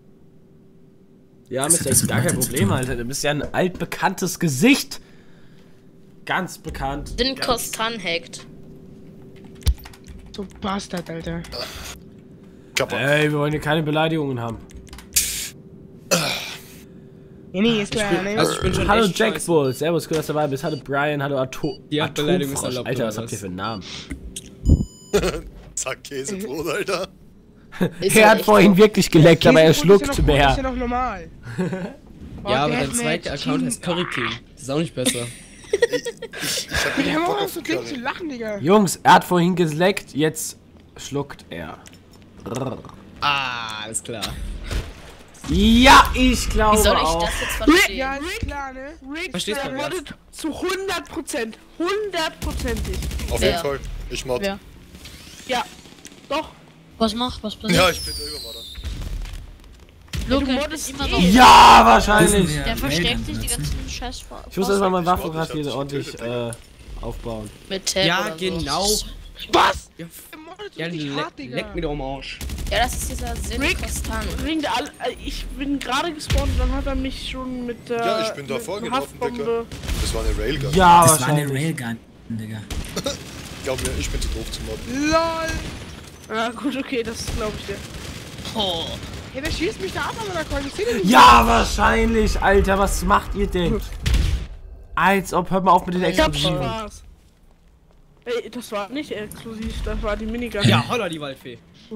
Ja, Was Mister hat das X, mit gar kein Leuten zu Problem, tun? Alter. Du bist ja ein altbekanntes Gesicht. Ganz bekannt. Den Ganz- Kostan hackt. So Bastard, Alter. Kappa. Ey, wir wollen hier keine Beleidigungen haben. Nee, nee, ist klar, ne? Also ich bin schon Hallo echt Jack scheiße. Bull, servus, cool, dass du dabei bist. Hallo Brian, hallo Ato Die Beleidigung ist Atomfrosch. erlaubt, Alter, oder was habt ihr was? für einen Namen? Zack, Käsebrot, Alter. Ist Er ja hat echt vorhin so. wirklich geleckt, aber er Käsebrot ist ja schluckt noch gut, mehr. Ist ja noch normal. Oh, Ja, aber dein Deathmatch, zweiter Account Team- heißt Curry King. Das ist auch nicht besser. Ich hab Wir nicht haben Bock auch auf so die Ding zu Curry. lachen, Digga. Jungs, er hat vorhin geleckt, jetzt schluckt er. Ah, alles klar. Ja, ich Wie glaube soll ich auch. das jetzt verstehen? Ja, ist klar, ne? Rick Verstehst du, moddet zu hundert Prozent. hundertprozentig. Auf Wer? jeden Fall. Ich mod. Wer? Ja, doch. Was macht, was passiert? Ja, ich bin der Übermodder. Luke, du ich moddest bin immer eh. noch. Ja, Dürfen wahrscheinlich. wir Der versteckt Railgun sich die benutzen? ganzen Scheiß vor. Ich muss erstmal mein Ich wollte Waffenrad nicht, hier hab dich ordentlich getötet, äh, aufbauen. Mit Tab Ja, oder genau. So. Was? Ja, Der mordet ja richtig leck, hart, Digga. leck mir doch am Arsch. Ja, das ist dieser Sinn Rick, konstant. bringt alle, äh, ich bin gerade gespawnt und dann hat er mich schon mit der Ja, ich bin da mit vorgelaufen, Haftbombe. Das war eine Railgun. Ja, Das war eine wahrscheinlich. Railgun, Digga. Glaub mir, ich bin zu doof zum Modden. LOL. Ja gut, okay, das glaube ich dir. Oh. Ja, der schießt mich da ab an meiner Keule. Ich seh den nicht. Ja, wahrscheinlich, Alter, was macht ihr denn? Als ob, hört mal auf mit den Ich hab Explosiven. Spaß. Ey, das war nicht exklusiv, das war die Minigun. Ja, holla die Waldfee. Wie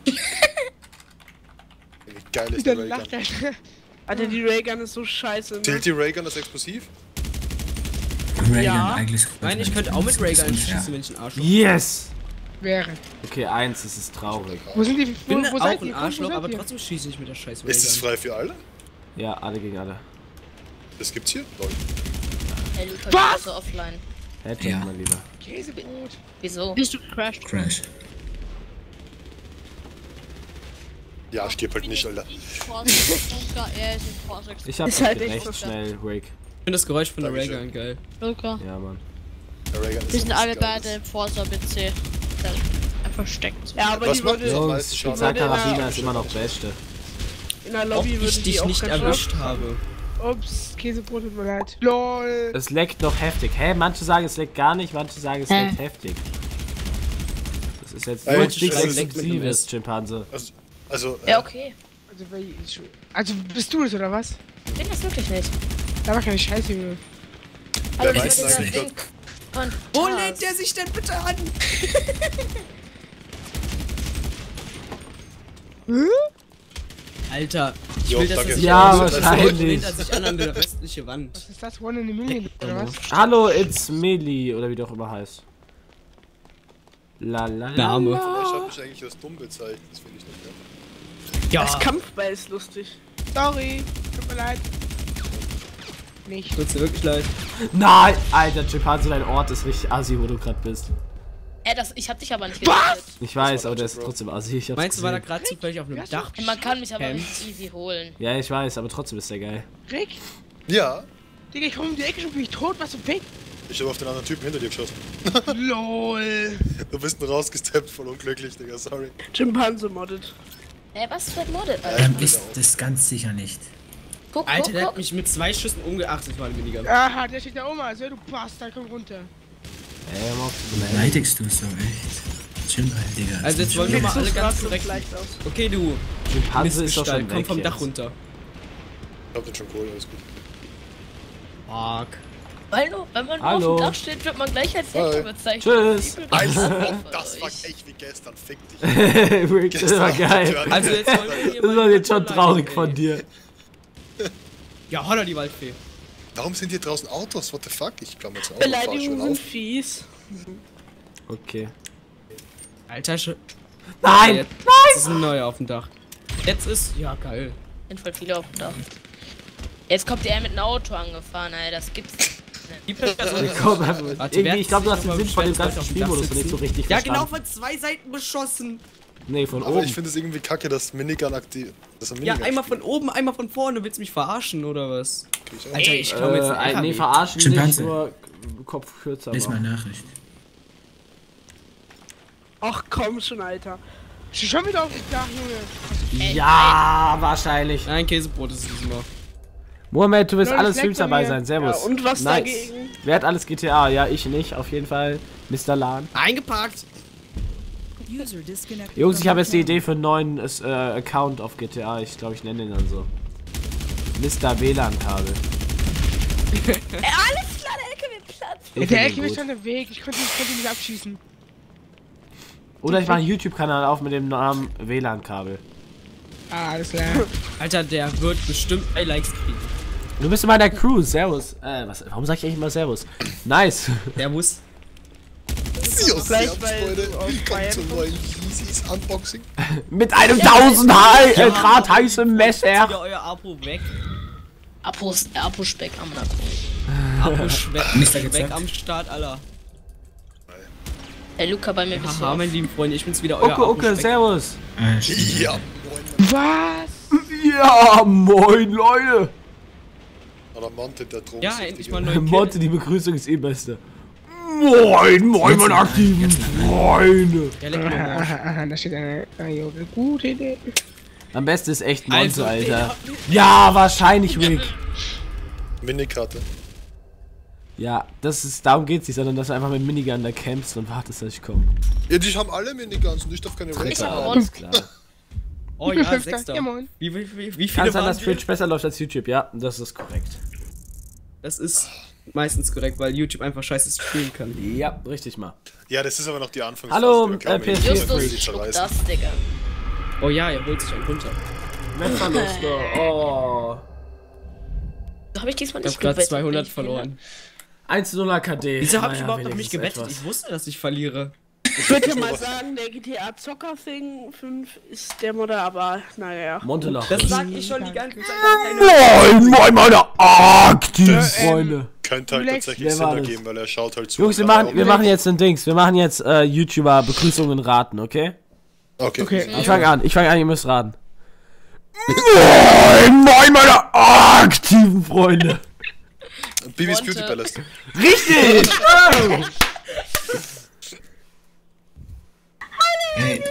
geil ist die Der Railgun? lacht, Alter. Alter, die Raygun ist so scheiße. Ne? Zählt die Railgun als explosiv? Raygun Ja. eigentlich. Nein, ich könnte auch mit Raygun Ja. schießen, wenn ich ein Arschloch Yes! Wäre. Okay, eins, das ist traurig. Wo sind die? Ich Wo, bin wo auch seid ein ihr? Wo Arschloch, seid aber ihr? trotzdem schieße ich mit der scheiß Ist es Raygun. frei für alle? Ja, alle gegen alle. Das gibt's hier? Lol. Hey, Luca, Was? bist du offline. Headshot, Ja. mein Lieber. Käsebrot. Wieso? Bist du crashed? Crash. Ja, stirb halt nicht, Alter. Er ist in Vorsatz. Ich hab Ist das halt echt recht so schnell, Rick. Ich finde das Geräusch von der Dankeschön. Raygun geil. Luca. Ja, Mann. Der Railgun ist Wir sind was alle Geiles. beide im Forza B C. Versteckt. Ja, aber Was die macht würde das? Jungs, meisten Schaden. Spezialkarabiner ist immer noch Beste. in der Ob Lobby würde ich die dich auch nicht ganz erwischt scharf- habe. Ups, Käsebrot, tut mir leid. LOL. Es leckt noch heftig. Hä? Manche sagen, es leckt gar nicht, manche sagen, es Hä? leckt heftig. Das ist jetzt Ey, nichts Manche sagen, es leckt mit einem Exklusives, S. Schimpanse. Also, also Ja, äh, okay. Also, weil ich- also bist du es oder was? Ich bin das wirklich nicht. Da war keine Scheiße, Junge. Aber weiß das ist das dieser nicht? Ding. Von Wo Tars. lädt der sich denn bitte an? Alter, ich Jo, will, dass danke. er sich Ja, an- wahrscheinlich. lehnt er sich an an der westliche Wand. Was ist das? One in a Million, oder was? Hallo, it's Meli, oder wie du auch immer heißt. La la la. Name. ich hab mich eigentlich als dumm bezeichnet, das finde ich nicht mehr. Ja, Das Kampfball ist lustig. Sorry, tut mir leid. Nicht. tut's dir wirklich leid. Nein! Alter, Schimpanse, dein Ort ist richtig assi, wo du gerade bist. Äh, das, ich hab dich aber nicht getötet. Ich weiß, war aber der Nacho, ist Bro. trotzdem assi. Ich hab's Meinst du, war da gesehen. gerade zufällig auf einem Dach? Man kann mich aber Camp. nicht easy holen. Ja, ich weiß, aber trotzdem ist der geil. Rick? Ja, Digga, ich komm um die Ecke schon, bin ich tot, was du fake? ich habe auf den anderen Typen hinter dir geschossen. LOL. Du bist nur rausgesteppt, voll unglücklich, Digga, sorry. Chimpanse moddet. Äh, was für ein Modded, Alter? Ähm, ist das ganz sicher nicht. Guck, Alter, guck, der hat guck. mich mit zwei Schüssen umgeachtet, das war ein Minigun. Aha, der steht da oben, also du Bastard, komm runter. Ey, hör mal auf zu beleidigen. Beleidigst du so, echt? Chill mal, Digga. Also jetzt wollen wir mal alle Das ganz sah korrekt. leicht aus. Okay, du Schimpanse ist doch Mistgestalt, schon komm weg vom Dach jetzt. runter. Ich hab den schon geholt, alles gut. Fuck. Weil nur, wenn man nur Hallo. auf dem Dach steht, wird man gleich als Hi. Hacker bezeichnet. Tschüss. Alter, Alter, das war echt wie gestern, fick dich. Rick, das war geil. Also jetzt wollen wir hier Das mal war die jetzt schon Kontrolle traurig ey. von dir. Ja, holla die Waldfee. Warum sind hier draußen Autos? What the fuck? Ich klammer jetzt Auto, fahr schön Beleidigungen sind auf. fies. Okay. Alter, Sch Nein! jetzt ist ein neuer auf dem Dach. Jetzt ist, ja geil. Sind voll viele auf dem Dach. Jetzt kommt der mit einem Auto angefahren, Alter. Das gibt's nicht. Die Person Komm, also, Warte, irgendwie, wer ich glaube, du hat hast sich den noch Sinn mal von dem beschwert, ganzen dass Leute auf dem Spielmodus Dach nicht so sitzen? richtig Ja, verstanden. genau, von zwei Seiten beschossen. Nee, von Aber oben. ich finde es irgendwie kacke, dass Minigun aktiv. Dass er Ja, Minigun einmal von spielt. oben, einmal von vorne. Willst du mich verarschen oder was? Krieg ich auch. Alter, ich komme jetzt äh, einen ein- L K W. nee, verarschen nicht, Schimpanse. nur Kopf kürzer Lies mal machen. Nachricht. Ach komm schon, Alter. Schon wieder auf dem Dach, Junge. Ja, wahrscheinlich. Nein, Käsebrot ist es diesmal. Mohammed, du wirst Leute, alles das Streams leckt bei dabei mir. sein. Servus. Ja, und was nice. dagegen? Wer hat alles G T A? Ja, ich nicht, auf jeden Fall. Mister Lan. Eingeparkt. User disconnected. Jungs, ich from habe jetzt die your Idee für einen neuen äh, Account auf G T A. Ich glaube, ich nenne den dann so. Mister W L A N-Kabel. Ey, alles klar, der L K W Platz. Ich Der find L den K W gut. stand im Weg, ich konnte, ich konnte ihn nicht abschießen. Oder ich mache einen YouTube-Kanal auf mit dem Namen W L A N-Kabel. Ah, alles klar. Alter, der wird bestimmt drei Likes kriegen. Du bist in meiner Crew. Servus. Äh, was, warum sag ich eigentlich immer Servus? Nice. Der muss. Servus, Gleich Servus, bei- Freunde. auf Willkommen Bayern zum neuen Yeezys Unboxing. Mit einem tausend High, äh, Grad heißem Wieder Messer. euer Apo weg. Apos, Apo-Speck am Nacken. Apo schwe- Mister weg gezackt. am Start aller. Ey, Luca, bei mir bist du Haha, auf. meine lieben Freunde, ich bin's wieder, euer Okay, Apo okay, servus. Äh, stimmt. Ja, Was? Ja, moin, Leute. oder Monte, der Drogen. Ja, endlich mal neue Monte, die Begrüßung ist eh beste. Moin, moin, meine aktiven Freunde. Ja, leck mir am Arsch. Aha, da steht eine, eine gute Idee. Am besten ist echt Monte, Also, Alter. Ja, wahrscheinlich, Rick. Minikarte. Ja, das ist, darum geht's nicht, sondern dass du einfach mit Minigun da campst und wartest, dass ich komme. Ja, die haben alle Miniguns und ich darf keine Raids Ja, haben. alles klar. Oh Ich bin ja, Fünfter. Sechster. Ja, moin. Wie, wie, wie, wie viele Kann sein, waren dass wir? Twitch besser läuft als YouTube, ja, das ist korrekt. Das ist meistens korrekt, weil YouTube einfach scheiße streamen kann. Ja, richtig mal. Ja, das ist aber noch die Anfangsphase. Hallo, da kann äh, man P S die vier Justus, Crazy schluck zerreißen. das, Digga. Oh ja, er holt sich einen runter. Wettverluste, oh. So hab ich diesmal Ich nicht hab grad gewettet, zweihundert ich verloren. eins zu null A K D. Wieso hab ich Naja, überhaupt noch nicht wenigstens gewettet? etwas. Ich wusste, dass ich verliere. Ich würde ja mal sagen, der G T A Zocker Thing fünf ist der Modder, aber naja. Montelach. Das sag ich schon die ganze Zeit. Moin, moin, meine aktiven Freunde. Könnte halt Relax. tatsächlich Wer Sinn war das? ergeben, weil er schaut halt zu. Jungs, wir und alle machen, wir auch. machen jetzt ein Dings. Wir machen jetzt äh, YouTuber-Begrüßungen raten, okay? Okay. Okay. Ich fange an, ich fange an, ihr müsst raten. Moin, moin, meine aktiven Freunde. Bibis Monte. Beauty Palace. Richtig! Oh. Hey,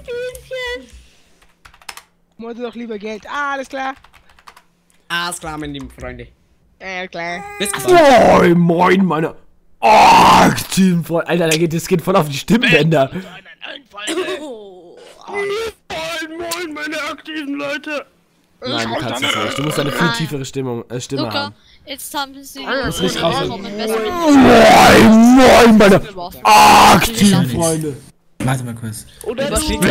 Wollte doch lieber Geld. Ah, alles klar. Alles klar, meine lieben Freunde. Ja, klar. Bis bald. Moin, moin, meine aktiven Freunde. Alter, da geht, das geht voll auf die Stimmbänder. Oh. Moin, moin, meine aktiven Leute. Nein, du kannst es nicht. Du musst eine viel tiefere Stimmung, äh, Stimme Luca, haben. jetzt haben sie Das ist nicht raus. kommen besser mit Moin, moin, meine geworfen. aktiven Freunde. warte mal kurz. Oder Was du. steht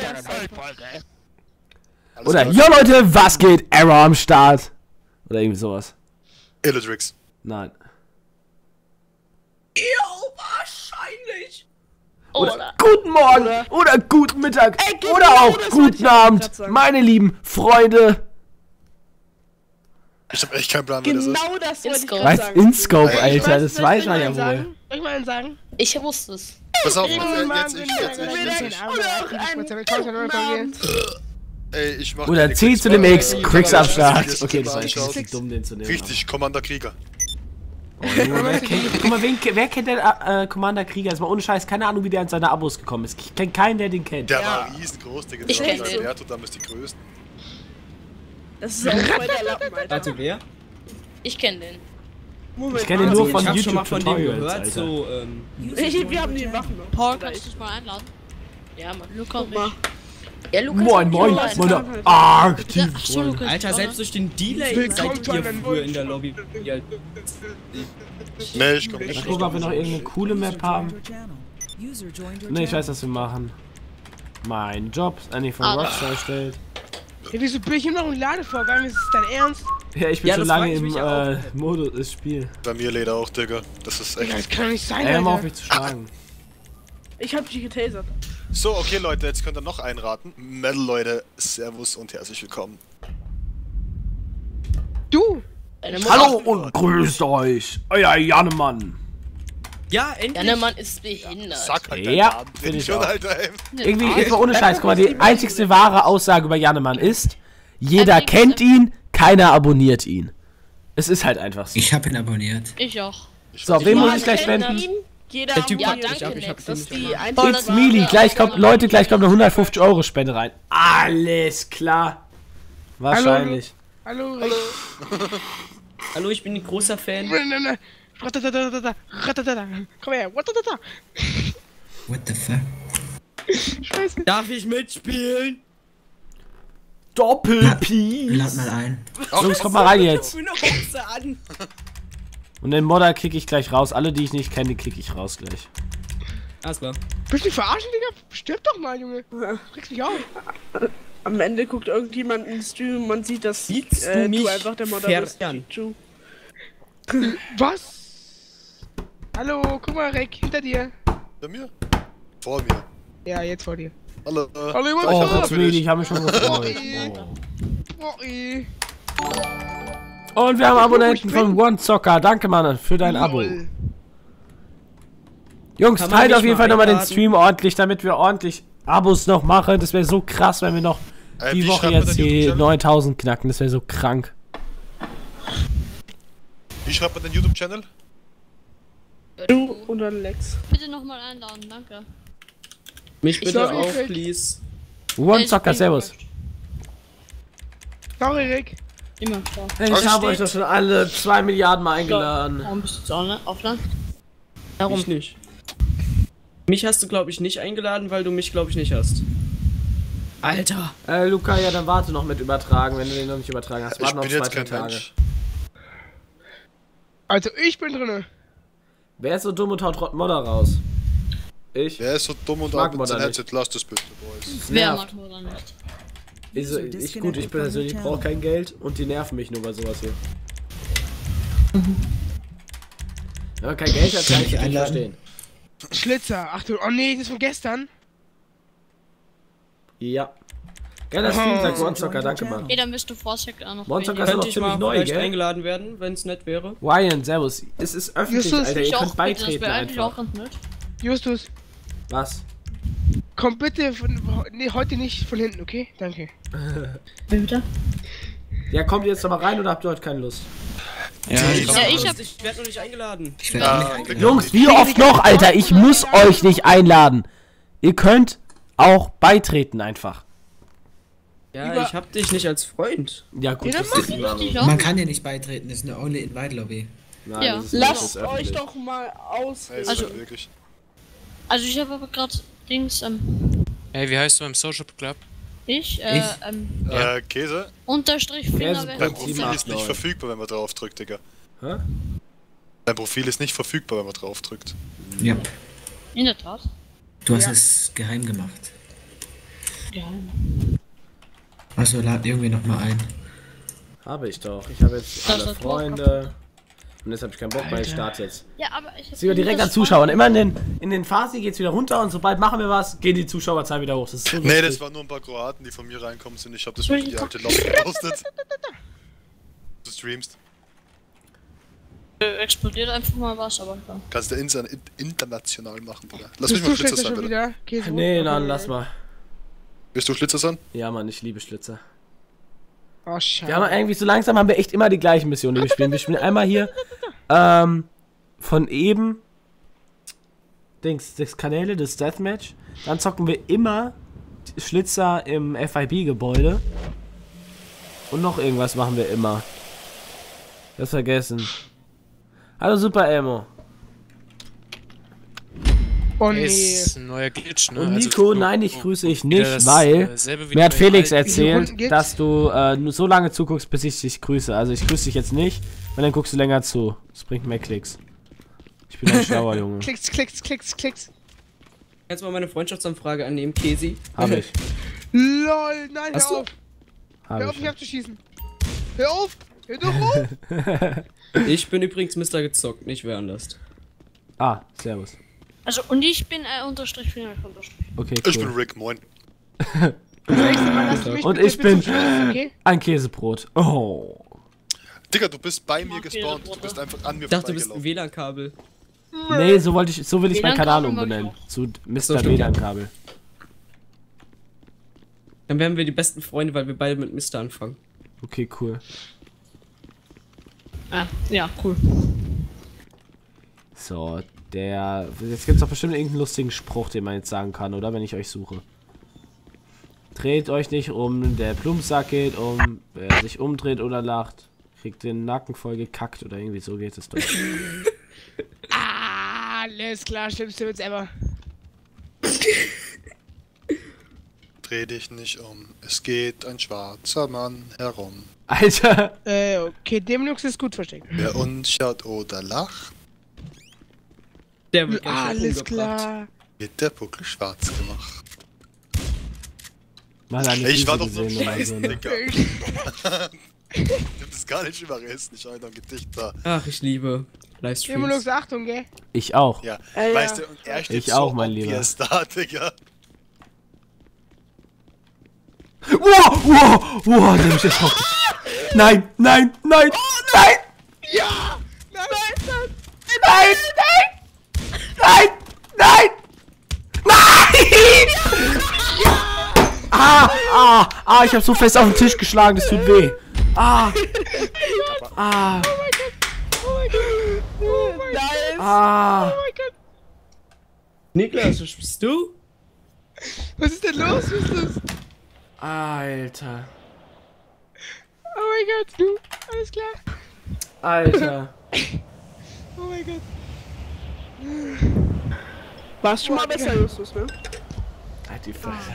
Oder, jo Leute, was geht? Error am Start. Oder irgendwie sowas. Illitrix. Nein. Jo, wahrscheinlich. Oder, Oder. guten Morgen oder, guten Mittag Ey, genau oder auch das wollte guten ich auch Abend, grad sagen. meine lieben Freunde. Ich hab echt keinen Plan, wer das ist. Genau das wollte ich Inscope. gerade Was? sagen. InScope, Ich Alter, weiß, das was weiß ich man ja mal wohl. Sagen? Soll ich mal einen sagen? Ich wusste es. Pass auf, Irgendwann jetzt ich, jetzt ich, jetzt ich. Oder auch einen guten Abend. Ey, ich mach Oder keine C Quicks zu dem mehr, X, äh, Quicks wenn am man Start. das Okay, Video das war echt anschaut. richtig dumm, den zu nehmen. Richtig, Commander Krieger. Aber. Oh, Junge, wer kennt, guck mal, wen, wer kennt den äh, Commander Krieger? Jetzt mal ohne Scheiß, keine Ahnung, wie der an seine Abos gekommen ist. Ich kenn keinen, der den kennt. Der war riesengroß, Digga. Ich Der kenn war den. Wert und damals die größten. Das ist auch voll der Lappen, Alter. Warte, wer? Ich kenne den. Moment, Ich kenne den nur ich von hab schon mal YouTube von dem Tutorials, gehört, Alter. so, ähm... Ich, wir haben die Waffen noch. Paul, kannst du dich mal einladen? Ja, Mann. Luca Guck mal. nicht. Ja, Lukas. Moin, hat moin, mich meine online. aktiven Ach so, Freunde. Lukas. Alter, selbst durch den Delay Willkommen seid zu ihr einem früher in der Lobby. Ja, Nee, ich komm Mal nicht. gucken, ob wir noch irgendeine coole Map haben. User joined your Ne, ich channel. weiß, was wir machen. Mein Job, eigentlich von Ah. Rockstar erstellt. Ja, wieso bin ich immer noch im Ladevorgang? Ist es dein Ernst? Ja, ich bin Ja, schon das lange frag ich im mich auch. äh, Modus des Spiels. Bei mir leider auch, Digga. Das ist Digga, das echt. kann doch nicht sein, Ey, hör mal auf Alter. mich zu schlagen. Ich hab dich getasert. So, okay, Leute, jetzt könnt ihr noch einraten. Metal, Leute, Servus und herzlich willkommen. Du! Deine Mutter- Hallo und grüßt euch, euer Janemann. ja endlich! Janemann ist behindert. Sag halt Ja, deinen Namen. find Bin ich ich schon, auch. Alter, ey. Irgendwie, jetzt mal ohne Scheiß, guck mal, die einzigste wahre Aussage über Janemann ist, jeder Übrigens, kennt ihn, keiner abonniert ihn. Es ist halt einfach so. Ich hab ihn abonniert. Ich auch. So, wem Ja, muss ich gleich kennt wenden? Ihn, jeder Der Typ Ja, abonniert. packt mich ab, danke, ich hab Nex. den Das ist nicht die gemacht. einzige. It's Mili, gleich kommt, Leute, gleich kommt eine hundertfünfzig Euro Spende rein. Alles klar. Wahrscheinlich. Hallo, Hallo. Hallo, ich bin ein großer Fan. Ratatatata, ratatata. Komm her, ratatata. What the fuck? Scheiße. Darf ich mitspielen? Doppelpiece. Lad mal ein. Jungs, kommt mal rein jetzt. Ich bin eine Hose an. Und den Modder kick ich gleich raus. Alle, die ich nicht kenne, kick ich raus gleich. Alles klar. Willst du mich verarschen, Digga? Stirb doch mal, Junge. Regst mich auf. Am Ende guckt irgendjemand in den Stream und man sieht, dass Siehst äh, du mich du einfach der Modder bist. fern? Chu. Was? Hallo, guck mal, Rick, hinter dir. Bei mir? Vor mir. Ja, jetzt vor dir. Hallo. Hallo, Junge. Oh, hab was das für will dich. ich, habe mich schon gefreut. Oh, ey. Oh. Und wir haben Abonnenten von OneZocker. Danke, Mann, für dein Abo. Lol. Jungs, Kann man teilt nicht auf jeden mal Fall nochmal den einladen? Stream ordentlich, damit wir ordentlich Abos noch machen. Das wäre so krass, wenn wir noch Äh, die wie Woche schreibt man jetzt den die YouTube-Channel? neuntausend knacken. Das wäre so krank. Wie schreibt man den YouTube-Channel? Du Oder Lex. Bitte nochmal einladen, danke. Mich bitte Sorry, auch, Rick. please. One Zocker, servus. Sorry, Rick. Immer klar. Ich habe euch doch schon alle zwei Milliarden Mal eingeladen. Warum bist du jetzt auch ne? Offline? Warum? Ich nicht. Mich hast du, glaube ich, nicht eingeladen, weil du mich, glaube ich, nicht hast. Alter. Äh, Luca, ja, dann warte noch mit übertragen, wenn du den noch nicht übertragen hast. Ich Warte noch bin zwei, jetzt drei kein Tage. Mensch. Also ich bin drinne. Wer ist so dumm und haut Modder raus? Ich? Wer ist so dumm und mag ab mit Modder seinem nicht. Headset? Lasst es bitte, Boys. Wer Nervt. mag Modder nicht? Ich, so, ich, gut, ich persönlich brauche kein Geld und die nerven mich nur bei sowas hier. Wenn man kein Geld hat, kann ich nicht verstehen. Schlitzer. Ach du, oh nee, das ist von gestern. Ja. Geiler Stream, sagt Monzocker, danke Mann. Okay, dann bist du Vorsect auch noch. Monzocker ist weniger. noch Könnte ich ziemlich mal neu, vielleicht gell? eingeladen werden, wenn es nett wäre? Ryan, servus. Es ist öffentlich, Justus, Alter, Ich ihr auch, könnt bitte, das beitreten wäre eigentlich auch einfach. ganz nett. Justus, Was? komm bitte von... Nee, heute nicht von hinten, okay? Danke. Bitte? Ja, kommt ihr jetzt noch mal rein oder habt ihr heute keine Lust? Ja, ich, Ja, ich hab. Ich werde noch nicht eingeladen. ich werde auch nicht eingeladen. Jungs, wie oft noch, Alter? Ich muss euch nicht einladen. Ihr könnt auch beitreten einfach. Ja, Über- ich hab dich nicht als Freund. Ja gut, Ja, das dann ist immer Richtig, so. ja? Man kann ja nicht beitreten, das ist eine Only-Invite-Lobby. Nein, Ja. das ist nicht, das Lasst ist euch öffentlich. doch mal aus. Ey, ist Also- halt wirklich. Also ich habe aber gerade Dings, ähm, Ey, wie heißt du im Social Club? ich, äh, Ich? ähm, Äh, Käse? Unterstrich Finger Käse- wäre Dein sieben, Profil acht, ist nicht neun. verfügbar, wenn man drauf drückt, Digga. Hä? Dein Profil ist nicht verfügbar, wenn man drauf drückt. Ja, in der Tat. du hast es geheim gemacht. Ja. Also lad irgendwie nochmal ein. Habe ich doch. Ich habe jetzt Das alle ist Freunde. Und jetzt habe ich keinen Bock mehr, ich starte jetzt. Ja, aber ich hab Sind wir direkt an Zuschauern. Immer in den, in den Phasen geht's wieder runter und sobald machen wir was, gehen die Zuschauerzahl wieder hoch. Das ist so Nee, lustig. das waren nur ein paar Kroaten, die von mir reinkommen sind. Ich hab das für die alte Lobby gepostet. Du streamst. Äh, explodiert einfach mal was, aber ja. Kannst du inter international machen, Digga. Lass Bist mich mal du Schlitzer Schlitzer sein, schon bitte. wieder? Käse Nee, hoch? dann lass mal. Willst du Schlitzer sein? Ja, Mann, ich liebe Schlitzer. Oh, scheiße. Wir haben irgendwie so langsam haben wir echt immer die gleichen Missionen, die wir spielen. Wir spielen einmal hier ähm, von eben Dings, sechs Kanäle, das Deathmatch. Dann zocken wir immer Schlitzer im F I B-Gebäude. Und noch irgendwas machen wir immer. Das vergessen. Hallo Super Elmo. Oh Ey, nee. ist ein neuer Glitch, ne? Und Also, Nico, du- nein, ich du- grüße dich wieder nicht, das, weil äh, selbe wie mir hat bei Felix alten- Wie viele Runden erzählt, gibt's? dass du äh, nur so lange zuguckst, bis ich dich grüße. Also ich grüße dich jetzt nicht, und dann guckst du länger zu. Das bringt mehr Klicks. Ich bin ein schlauer Junge. Klicks, klicks, klicks, klicks. Kannst du mal meine Freundschaftsanfrage annehmen, Kesi? Hab ich. LOL, nein, Hast hör du? auf. Hab Hör auf, ich. mich abzuschießen. Hör auf. Hör doch auf. Ich bin übrigens Mister Gezockt, nicht wer anders. Ah, servus. Also, und ich bin äh, Unterstrich Finger Unterstrich. Okay, Ich bin cool. Rick, moin. Das nächste Mal lass du mich Und bitte ich bis zum bin Schluss, okay? ein Käsebrot. Oh. Digga, du bist bei mir Mach gespawnt. Käse, Du bist einfach an mir Ich dachte, du bist ein vorbeigelaufen. W L A N-Kabel. Nee, so wollte ich, so will ich meinen Kanal W L A N-Kabel mag ich umbenennen. auch. Zu So, Mister stimmt. W L A N-Kabel. Dann wären wir die besten Freunde, weil wir beide mit Mister anfangen. Okay, cool. Ah, ja, cool. So, der. Jetzt gibt's doch bestimmt irgendeinen lustigen Spruch, den man jetzt sagen kann, oder? Wenn ich euch suche. Dreht euch nicht um, der Plumpsack geht um. Wer sich umdreht oder lacht, kriegt den Nacken voll gekackt oder irgendwie so geht es doch. Alles klar, schlimmste Witz ever. Dreh dich nicht um. Es geht ein schwarzer Mann herum. Alter! Äh, okay, Demnux ist gut versteckt. Wer uns schaut oder lacht, Der wird ganz schön Alles umgebracht. klar. wird der Buckel schwarz gemacht. Mal eine Ey, ich war Füße doch noch gesehen oder so, scheiße, ne? Digga. Ich hab das gar nicht überrissen, ich ein Gedicht da. Ach, ich liebe Demnux, Livestreams. Achtung, gell? Ich auch. Ja, Äh, weißt ja. du, und er steht Ich so auch, mein obvious da, Digga. Wow, wow, wow, der mich erschrocken. Nein, nein, nein, nein! Ja! Nein, nein, Nein, nein! Nein! Nein! Nein! Ah, ah, ah, ich hab so fest auf den Tisch geschlagen, das tut weh. Ah. Ah. Oh mein Gott! Oh mein Gott! Nein! Ah! Oh mein Gott! Niklas, was bist du? Was ist denn los? Was ist los? Alter. Oh mein Gott, du! Alles klar! Alter. Oh mein Gott! Warst schon mal besser, Justus, ne? Halt die Fresse.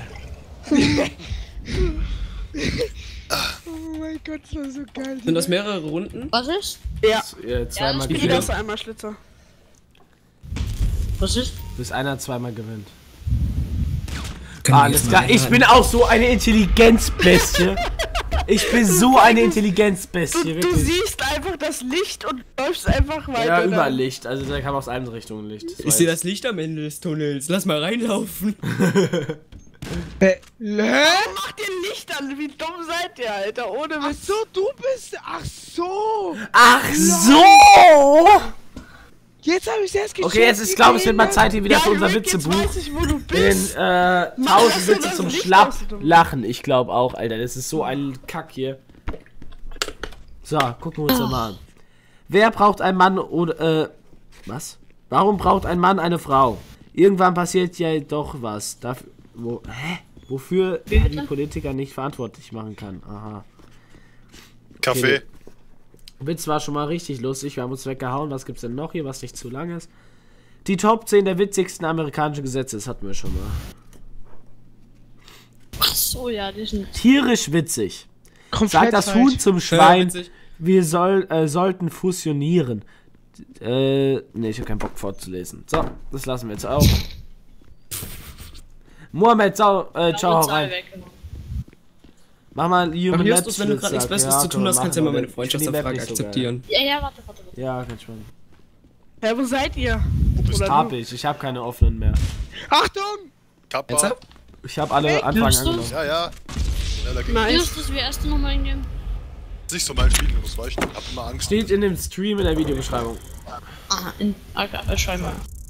Oh mein Gott, das war so geil. Sind das mehrere Runden? Was ist? Ja. Äh, zweimal Wie Wie viele? gewinnt. das einmal Schlitzer. Was ist? Bis einer zweimal gewinnt. Können wir Alles jetzt klar, mal ich bin auch so eine Intelligenzbestie. Ich bin so eine Intelligenzbestie, Du, du wirklich. siehst einfach das Licht und läufst einfach weiter. Ja, dann. überall Licht. Also da kam aus allen Richtungen Licht. Das war Ich sehe jetzt- das Licht am Ende des Tunnels. Lass mal reinlaufen. Äh, Lö? Macht ihr Licht an, wie dumm seid ihr, Alter, ohne Ach Witz. so, du bist. Ach so! Ach so! Jetzt habe ich es erst gecheckt. Okay, jetzt ist, glaube ich, wird mal Zeit hier wieder für unser Rick, jetzt Witzebuch. weiß ich, wo du In bist. äh, Mann, tausend hast du Witze das zum Licht Schlapp ausgedrückt? lachen. Ich glaube auch, Alter. Das ist so ein Kack hier. So, gucken wir uns das mal an. Wer braucht einen Mann oder, äh, was? Warum braucht ein Mann eine Frau? Irgendwann passiert ja doch was. Dafür, wo, hä? Wofür er die Politiker nicht verantwortlich machen kann. Aha. Kaffee. Witz war schon mal richtig lustig. Wir haben uns weggehauen. Was gibt's denn noch hier, was nicht zu lang ist? Die Top zehn der witzigsten amerikanischen Gesetze. Das hatten wir schon mal. Ach so, ja, die sind. Tierisch witzig. Komplett Sagt das falsch. Huhn zum Ja, Schwein, witzig. wir soll, äh, sollten fusionieren. Äh, ne, ich habe keinen Bock vorzulesen. So, das lassen wir jetzt auch. Mohammed, ciao, äh, ciao, hau rein. Mach mal Human Ach, Justus, wenn du Let's gerade nichts Sag. Besseres zu komm, tun hast, mach kannst du ja mal mal. meine Ich find die Map Freundschaftsanfrage nicht so geil. akzeptieren. Ja, ja, warte, warte, warte. Ja, kann ich machen. Ja, wo seid ihr? bist Oder Hab du? ich, ich habe keine offenen mehr. Achtung! Kappa. Ernsthaft? Ich habe alle Anfragen Justus? angenommen. Ja, ja. Schneller ging. Nice. Justus, wie erst du nochmal in dem? Nicht so mein Spiel, das weißt du. Hab immer Angst. Steht in dem Stream in der Videobeschreibung. Aha, in. Okay, äh, scheinbar.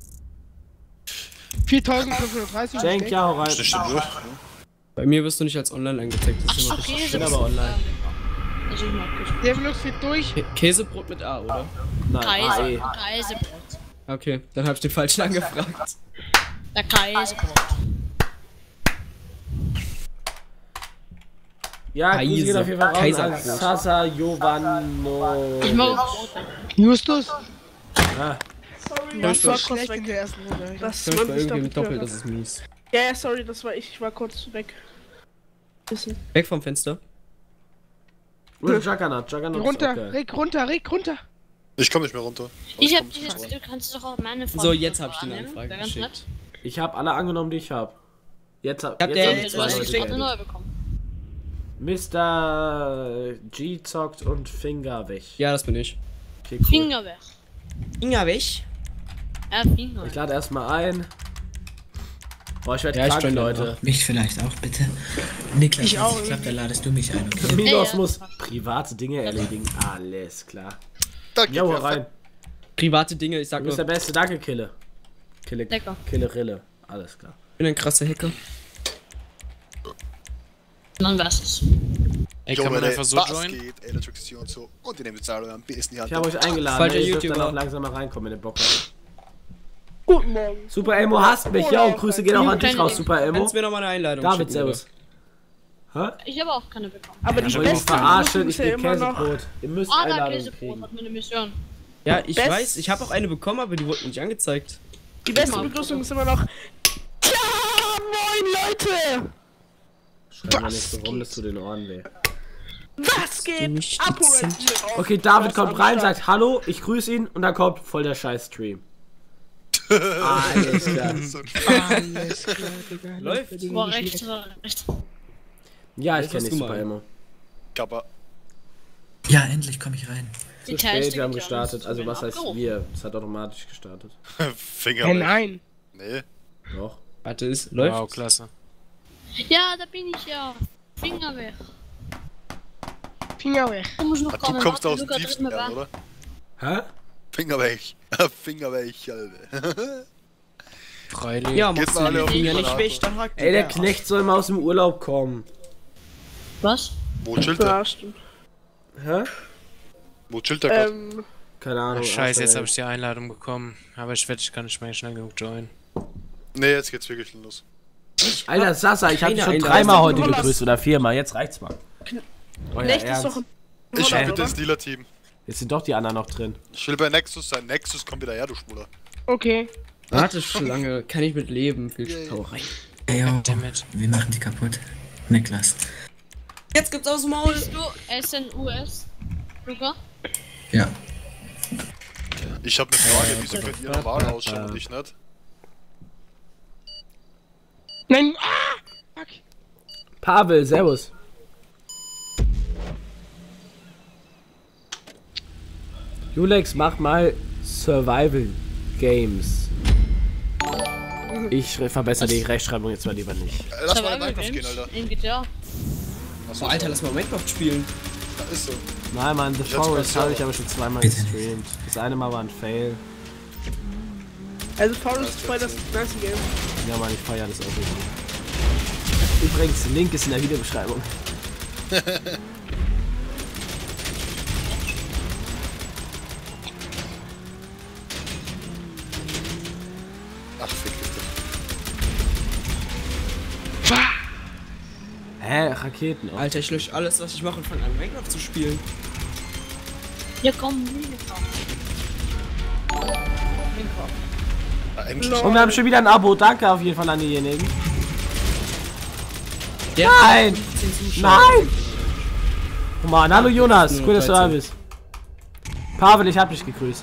viertausendfünfhundertdreißig. Denk, ja, hau rein. Das stimmt, ne? Bei mir wirst du nicht als online angezeigt. Das Ach ist so, immer richtig. Käse. bin aber online. Also ich mag Käse. Develux wird durch. Kä- Käsebrot mit A, oder? Nein, A E. Käse. Käsebrot. Okay, dann hab ich den falschen angefragt. Der Käsebrot. Ja, Grüße Kaiser. geht auf jeden Fall raus an Kaiserbrot. Sasa Giovanno. Ich mag Brot. Justus. Ah, Das war kurz Schlecht in weg. der ersten Runde. Das Ich man bei sich irgendjemand doppelt, doppelt das ist mies. Ja, ja, sorry, das war ich. Ich war kurz weg. Bisschen. Weg vom Fenster. Oder Juggernaut, Juggernaut ist Runter, auch geil. Rick, runter, Rick, runter. Ich komm nicht mehr runter. Ich komm hab nicht die mehr jetzt, runter. du kannst doch auch meine Freunde So, jetzt hab ich die annehmen. Anfrage Wäre ganz geschickt. nett. Ich habe alle angenommen, die ich habe. Jetzt, hab- Habt jetzt ihr hab jetzt ich Du zwei hast was Leute die geschickt? eine geaddet. neue bekommen. Mister G zockt und Finger weg. Ja, das bin ich. Okay, cool. Finger weg. Inga weg. Ja, Finger. Ich lade erstmal ein. Boah, ich werde Ja, ich krank, join Leute. Mich vielleicht auch, bitte. Niklas, Ich ich auch. ich glaube, da ladest du mich ein, okay? Minos Ja, ja. muss private Dinge erledigen. Alles klar. Da geht Jo, wer rein. Private Dinge, ich Du sag bist der nur, Beste. Danke, Kille. Kille, Lecker. Kille, Rille. Alles klar. ich bin ein krasser Hacker. Dann wär's es. Ey, Jo, kann man Leute, einfach so was joinen? geht? Electricity und so. Und ihr nehmt jetzt alle am besten die Hand. Ich habe euch eingeladen. Falscher ey, ihr dürft YouTuber. dann auch langsam mal reinkommen in den Bock. Guten Morgen. Super Elmo hasst mich. Jo, Grüße gehen auch an dich Keine raus, Idee. Super Elmo. Kannst du mir noch mal eine Einladung David, schicken, servus. Hä? Ich habe auch keine bekommen. Aber die Ich wollte mich beste verarschen. Lösung Ich ist ja gebe immer noch. Käsebrot. Ihr müsst Ah, da Einladungen Käsebrot kriegen. hat mir eine Mission. oder? Ja, ich Best- weiß, ich habe auch eine bekommen, aber die wurde mir nicht angezeigt. Die beste Begrüßung ist immer noch. Ja, moin Leute! Schreib mal nicht so rum, dass du den Ohren weh. Was geht? nicht Ab dezent. Okay, David Was kommt am rein, Start? sagt Hallo, ich grüße ihn und dann kommt voll der Scheiß-Stream. Alles klar. So ein Alles klar, Digga. Läuft. War rechts, war rechts. Ja, ich Das kenne hast dich, du Super mal. Elmo. Kappa. Ja, endlich komme ich rein. Zu Details, spät, wir haben die gestartet. haben Also uns was heißt abgerufen. wir? Es hat automatisch gestartet. Finger Hey, weg. nein. Nee. Doch. Warte, es läuft. Wow, klasse. Ja, da bin ich ja. Finger weg. Finger weg. Du musst noch Du kommen. kommst warte, aus dem Luca, tiefsten drück mal Kern, weg. oder? Hä? Finger weg. Finger weg, Alter. Freilich. Ja, Geht's machst mal alle du auf die Finger die nicht Banane. weg, dann hackt Ey, der die Knecht soll mal aus dem Urlaub kommen. Was? Wo chillt er? Ja, stimmt. Hä? Wo chillt er grad? Ähm, Keine Ahnung. Ach, scheiße, jetzt Außer- habe ich die Einladung bekommen. Aber ich wette, ich kann nicht mehr schnell genug joinen. Ne, jetzt geht's wirklich los. Alter, Sasa, ich hab dich Keine schon Einladung. dreimal heute Nicolas. gegrüßt oder viermal, jetzt reicht's mal. Euer Knecht ist Ernst? doch ein Ich Holland, will oder? das Dealer-Team. Jetzt sind doch die anderen noch drin. Ich will bei Nexus sein. Nexus, komm wieder her, du Schwuler. Okay. Warte schon lange, kann ich mit leben. Viel Schauerei. Ey, yo, Damit. wir machen die kaputt. Niklas. Jetzt gibt's aus dem Maul. Bist du S N U S? Luca? Ja. Ich hab ne Frage, wieso könnt ihr normal ausschauen und ich nicht? Nein. Ah! Fuck. Pavel, servus. Julex, mach mal Survival Games. Ich verbessere die Rechtschreibung jetzt mal lieber nicht. Äh, Lass mal in Survival Minecraft gehen, Games Alter. in G T A. Achso, Oh, Alter, lass mal Minecraft spielen. da ist so. Nein, Mann, The Ich hab's Forest grad habe ich selber. aber schon zweimal Bitte nicht. gestreamt. Das eine Mal war ein Fail. Also Forest zwei, das ist ein nice Game. Ja, Mann, ich feiere das auch nicht. Übrigens, Link ist in der Videobeschreibung. Ach, fick dich. Hä, Raketen. Oh. Alter, ich lösche alles, was ich mache und fange an, Minecraft zu spielen. Hier kommen Minecraft. Ah, endlich. Und wir haben schon wieder ein Abo. Danke auf jeden Fall an diejenigen. Der Nein! fünfzehn Zuschauer. Nein! Oh Mann, hallo Jonas. nur Cool, dass du da dreizehn. bist. Pavel, ich hab dich gegrüßt.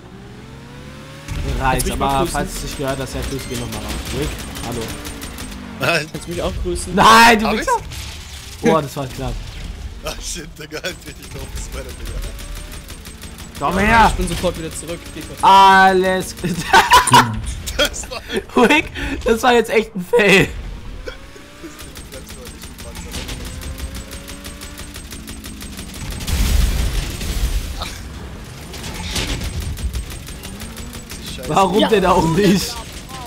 Reiz, mich mal aber grüßen? falls du es nicht gehört hast, ja, grüß geh nochmal raus. Rick, hallo. Nein. Kannst du mich auch grüßen? Nein, du Hab Wichser! ich's? Oh, das war knapp. Ah, shit, Digga, halt richtig drauf. Das ist weiter, Digga. Komm Ich her! bin sofort wieder zurück. Geh kurz. Alles. Das war. Rick, das war jetzt echt ein Fail. Das war nicht mit Panzer. Ach. Scheiße. Warum denn auch nicht?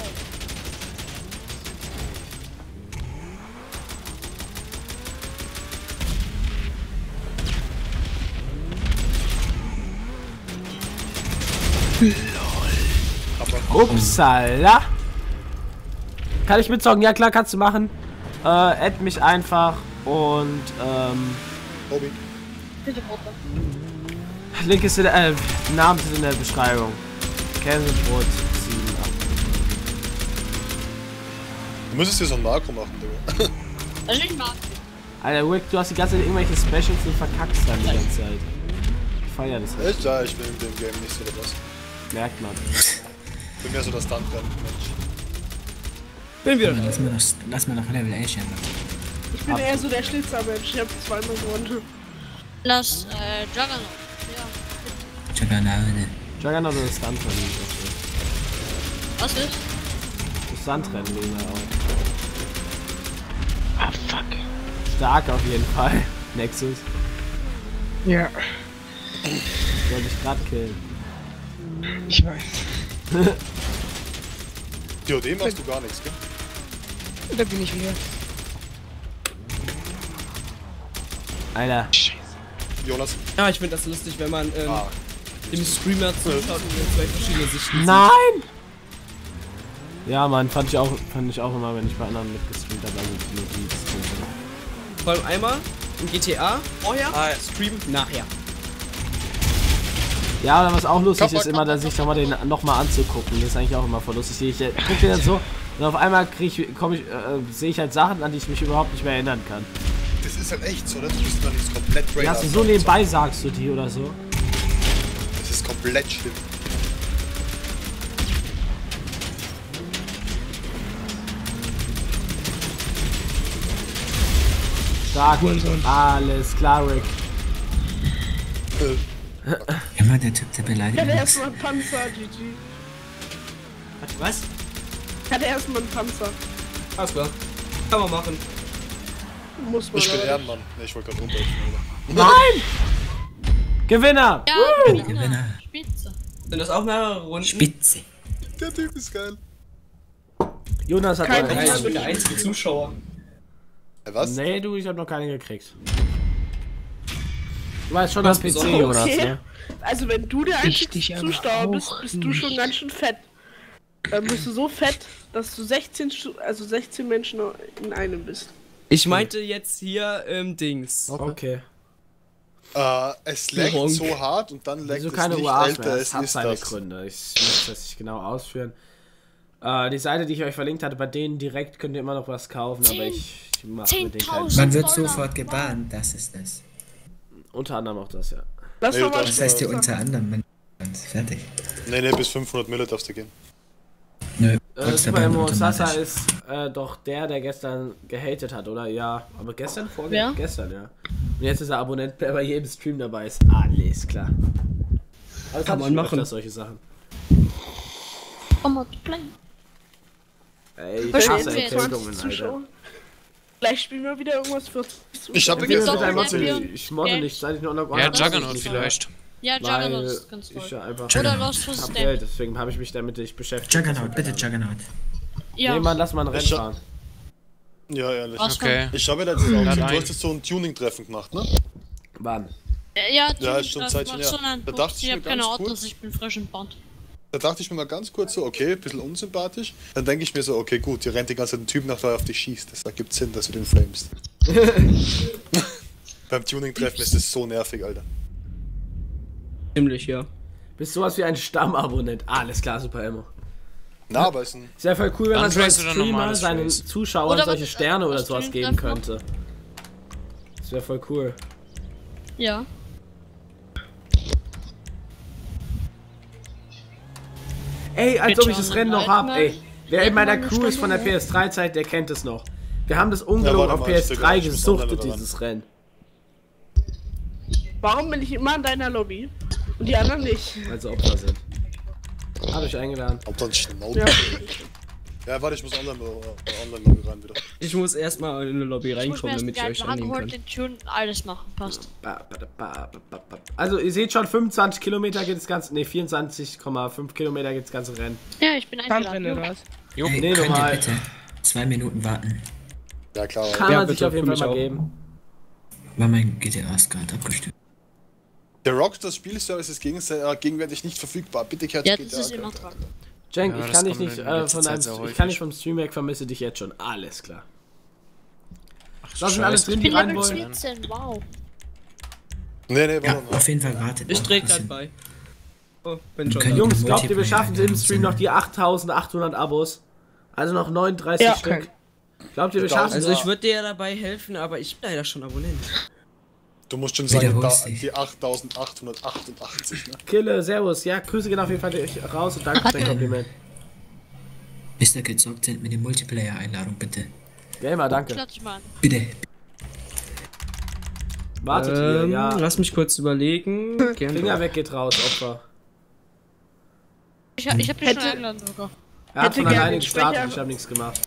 Upsala. Kann ich mitzocken? Ja klar, kannst du machen. Äh, add mich einfach und ähm, Hobby. Bitte Gruppe. Link ist in der, äh, Namen sind in der Beschreibung. Käsebrot sieben acht. Du müsstest dir so ein Marco machen, Digga. Also ich mag Alter, Rick, du hast die ganze Zeit irgendwelche Specials und verkackst dann die ganze Zeit. Ich feier das halt. Echt? Ja, ich bin in dem Game nicht so der Boss. Merkt man. Ich bin mehr so das Stuntrennen-Mensch. Bin wieder da. Lass mal das, lass mal noch Level elf stellen. Ich bin eher so der Schlitzer-Mensch. Ich hab zweimal gewonnen. Lass, äh, Juggernaut. Ja. Juggernaut. Juggernaut oder Stuntrennen? Was ist? Das Sandrennen gehen wir auch. Ah, fuck. Stark auf jeden Fall. Nexus. Ja, Soll dich grad killen. ich weiß. D O D machst du gar nichts, gell? Da bin ich wieder. Alter. Jonas? Ja, ich finde das lustig, wenn man ähm, Ah. dem Streamer zuschaut und in zwei verschiedene Sichten sieht. Nein! Ja, Mann, fand ich auch, fand ich auch immer, wenn ich bei anderen mitgestreamt habe, also nur die Streamer. Vor allem einmal in G T A vorher, Stream nachher. Ja, aber was auch lustig Kappa, ist, immer, dass ich nochmal den nochmal anzugucken. Das ist eigentlich auch immer voll lustig. Ich äh, guck den dann so und auf einmal krieg ich, komm ich, äh, sehe ich halt Sachen, an die ich mich überhaupt nicht mehr erinnern kann. Das ist halt echt so, ne? Du bist noch nicht komplett brain. Die hast du so nebenbei, sagst du die oder so. Das ist komplett schlimm. Stark. Alles klar, Rick. Äh, Ja, Mann, der Typ, der Ich beleidigt hatte uns. erstmal einen Panzer, G G. Was? Ich hatte erstmal einen Panzer. Alles klar. Kann man machen. Muss man ich bin aber. Ehrenmann. Ne, ich wollte gerade rumlaufen, Alter. Nein! Gewinner! Ja, Gewinner. Gewinner. Spitze. Sind das auch mehrere Runden? Spitze. Der Typ ist geil. Jonas hat Kein noch Nein, einen. ich bin der einzige Zuschauer. Äh, was? Nee, du, ich hab noch keine gekriegt. Du weißt schon am P C, Jonas, Okay. ne? Also wenn du der einzige Richtig, aber Zuschauer bist, auch bist du schon nicht. ganz schön fett. Dann bist du so fett, dass du sechzehn, Stu- also sechzehn Menschen in einem bist. Ich meinte jetzt hier, ähm, Dings. Okay. Äh, es leckt Honk. so hart und dann leckt Wieso es keine nicht U As älter, mehr? es Das hat ist seine das. Gründe. Ich muss das nicht genau ausführen. Äh, die Seite, die ich euch verlinkt hatte, bei denen direkt könnt ihr immer noch was kaufen, aber ich, ich mache mit denen keinen. Man wird sofort gebannt, das ist das. Unter anderem auch das, ja. Lass Nee, doch mal das Das heißt hier unter anderem, man fertig. Nee, nee, bis fünfhundert Mille darfst du gehen. Nö, Äh, trotzdem Super Emo automatisch. Sasa ist äh, doch der, der gestern gehatet hat, oder? Ja, aber gestern? Vorgestern? Wer? Gestern, ja. Und jetzt ist er Abonnent, der bei jedem Stream dabei ist. Alles klar. Aber Kann man machen. solche Sachen. Oh, mal play. Ey, ich Verstehen hasse wir Erkältungen, zwanzig Alter. Zuschauer. Vielleicht spielen wir wieder irgendwas für Ich hab Entweder jetzt mit auch. einem Ja, Model, wir- ich modde Ja. nicht, seit ich nur noch Ja, Juggernaut nicht vielleicht. Ja, Weil Juggernaut ist ganz ich toll. ja einfach Oder Lost for hab Step. Geld, deswegen habe ich mich damit ich beschäftigt. Juggernaut, bitte Juggernaut. Ja. Nee, Mann, lass mal ein Rennen Ich hab- fahren. Ja, ehrlich. Was Okay. Ich habe ja letztens auch, Lad du ein. hast jetzt so ein Tuning-Treffen gemacht, ne? Wann? Äh, Ja, Ja, du- ist schon das Zeit macht her. so einen Da Punkt. dachte ich Ich mir hab keine ganz Autos, kurz- ich bin frisch im Band. Da dachte ich mir mal ganz kurz so, okay, ein bisschen unsympathisch. Dann denke ich mir so, okay, gut, hier rennt die ganze Zeit ein Typ nach, der auf dich schießt. Das ergibt Sinn, dass du den flamest. Beim Tuning-Treffen ist das so nervig, Alter. Ziemlich, ja. Bist sowas wie ein Stammabonnent. Alles klar, Super Emo. Na, aber es ist ein. Ist ja voll cool, wenn man so als Untrace oder Streamer normales seinen Trace? Zuschauern Oder solche was- Sterne was oder sowas Stream geben treffen könnte. Das wäre voll cool. Ja. Ey, als Geht ob ich schon das Rennen noch bald hab, mal. ey. Wer in meiner Irgendwann Crew ist von der Stunde, P S drei Zeit, der kennt es noch. Wir haben das Ja, ungelogen warte auf mal, P S ich drei muss online gesuchtet, daran. dieses Rennen. Warum bin ich immer in deiner Lobby? Und die anderen nicht. Weil sie Opfer sind. Hab ich eingeladen. Ob dann schnell. Ja. Ja, warte, ich muss online, äh, online Lobby rein wieder. Ich muss erstmal in eine Lobby Ich muss mir reinkommen, erst damit ich die euch Wagen annehmen holen, kann. den Tune, alles machen, passt. Ba, ba, ba, ba, ba, ba. Also ihr seht schon, fünfundzwanzig Kilometer geht das ganze, ne vierundzwanzig Komma fünf Kilometer geht das ganze Rennen. Ja, ich bin Kampfrennen oder eingeladen. was? Jo. Ey, Nee, könnt ihr normal. bitte zwei Minuten warten? Ja, klar. Kann Ja, man sich bitte, auf jeden für Fall mich mal auch. geben. War mein G T A ist gerade abgestürzt. Der Rockstars Spielservice ist gegens äh, gegenwärtig nicht verfügbar. Bitte kehrt Ja, G T A das ist immer Content. dran. Cenk, Ja, ich das kann dich kommt nicht in äh, letzter von deinem, Zeit sehr ich häufig. kann dich vom Stream weg, vermisse dich jetzt schon. Alles klar. Ach, Da sind alle Scheiße. drin, Ich die bin rein Level wollen. vierzehn, wow. Nee, nee, Ja, warte mal. auf jeden Fall wartet. Ich noch dreh ein grad bisschen. bei. Oh, bin Wir schon können da. Jungs, die glaubt ihr, wir Multiplayer schaffen es im Stream noch die achttausendachthundert Abos? Also noch neununddreißig Ja. Stück. Glaubt ihr, wir Tausend- schaffen Also es? ich würde dir ja dabei helfen, aber ich bin leider schon Abonnent. Du musst schon sagen, da, Wiederholst dich. die achttausendachthundertachtundachtzig, ne? Kille, Servus. Ja, Grüße gehen auf jeden Fall euch raus und danke für dein Kompliment. Mister gezockt sind mit der Multiplayer-Einladung, bitte. Gamer, danke. Klatsch dich mal an. Bitte. Wartet ähm, ihr, ja. Lass mich kurz überlegen. Gerne. Finger weg geht raus, Opfer. Ich, hab- ich hab dich schon Hätte- eingeladen sogar. Er hat Hätte von gerne alleine den gestartet, Sprecher- ich habe nichts gemacht.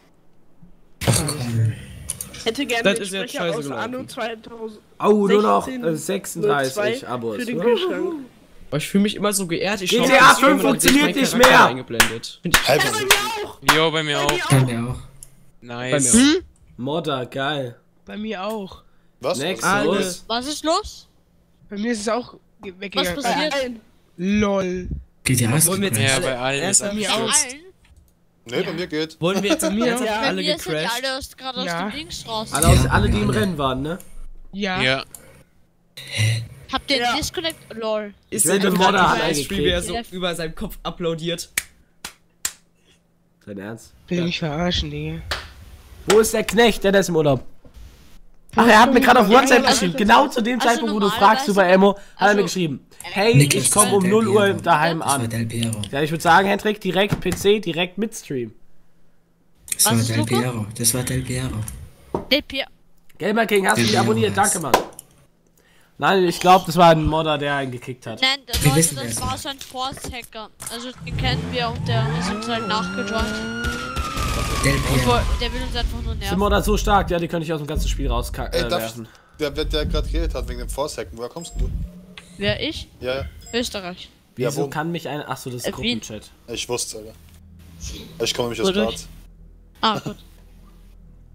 Hätte gerne Das den ist jetzt Sprecher scheiße aus gelaufen. Anno zweitausend Oh, nur noch sechzehn äh, sechsunddreißig Abos. für den Wuhu. Kühlschrank. Oh, ich fühle mich immer so geehrt. Ich G schau T A auf den Stream fünf und dann sehe ich meinen funktioniert nicht Charakter mehr. Eingeblendet. Find ich Halber Jo, bei mir auch. Bei mir auch. bei Nice. mir auch. Hm? Modder, geil. Bei mir auch. Was? Next, Was? Alle. los. Was ist los? Bei mir ist es auch ge- Was weggegangen. passiert? Nein. LOL. G T A ist Wollen wir jetzt gecrashed. Ja, alle bei allen erst ist bei mir abgestürzt. Allen? Nee, bei mir geht. Wollen wir jetzt Bei mir ernsthaft auch. Bei alle mir sind die gecrashed? alle aus- gerade aus Ja. dem Dings raus. Alle, aus, Ja, alle, die im alle. Rennen waren, ne? Ja. Ja. Habt ihr Ja. einen Disconnect? Lol. Ist werde der den Modder Modder eingeklickt. Livestream, wie er so Ja. über seinem Kopf uploadiert? Dein Ernst? Will ich mich verarschen, Digga. Wo ist der Knecht? Der, der ist im Urlaub. Ach, er hat mir gerade auf WhatsApp Also- geschrieben. Genau zu dem also Zeitpunkt, wo du normalerweise- fragst, Super Emo, hat er also- mir geschrieben. Hey, Niklas, ich komme um Del null Uhr Piero. daheim Das war an. Del Piero. Ja, ich würde sagen, Hendrik, direkt P C, direkt mit Stream. Das Was war ist Del Luca? Piero. Das war Del Piero. Der Pier. Gamer King, hast du dich Ja, abonniert? was? Danke, Mann. Nein, ich glaube, das war ein Modder, der einen gekickt hat. Nein, der Wir Leute, wissen, wer das es war war. so ein Force-Hacker. Also den kennen wir und der ist uns halt nachgejoint. Del Und Piero. wo- der will uns einfach nur Ist der nerven. Modder so stark? Ja, die könnte ich aus dem ganzen Spiel Ey, rauswerfen. Äh, darf, werfen. der, der, der gerade geredet hat wegen dem Force-Hacken, woher kommst du? Wer ich? Ja, ja. Österreich. Wieso Ja, wo? kann mich ein... Achso, das ist Äh, Wien. Gruppenchat. Ich wusste, Alter. Ich komme nämlich aus Wodurch? Graz. Ah, gut.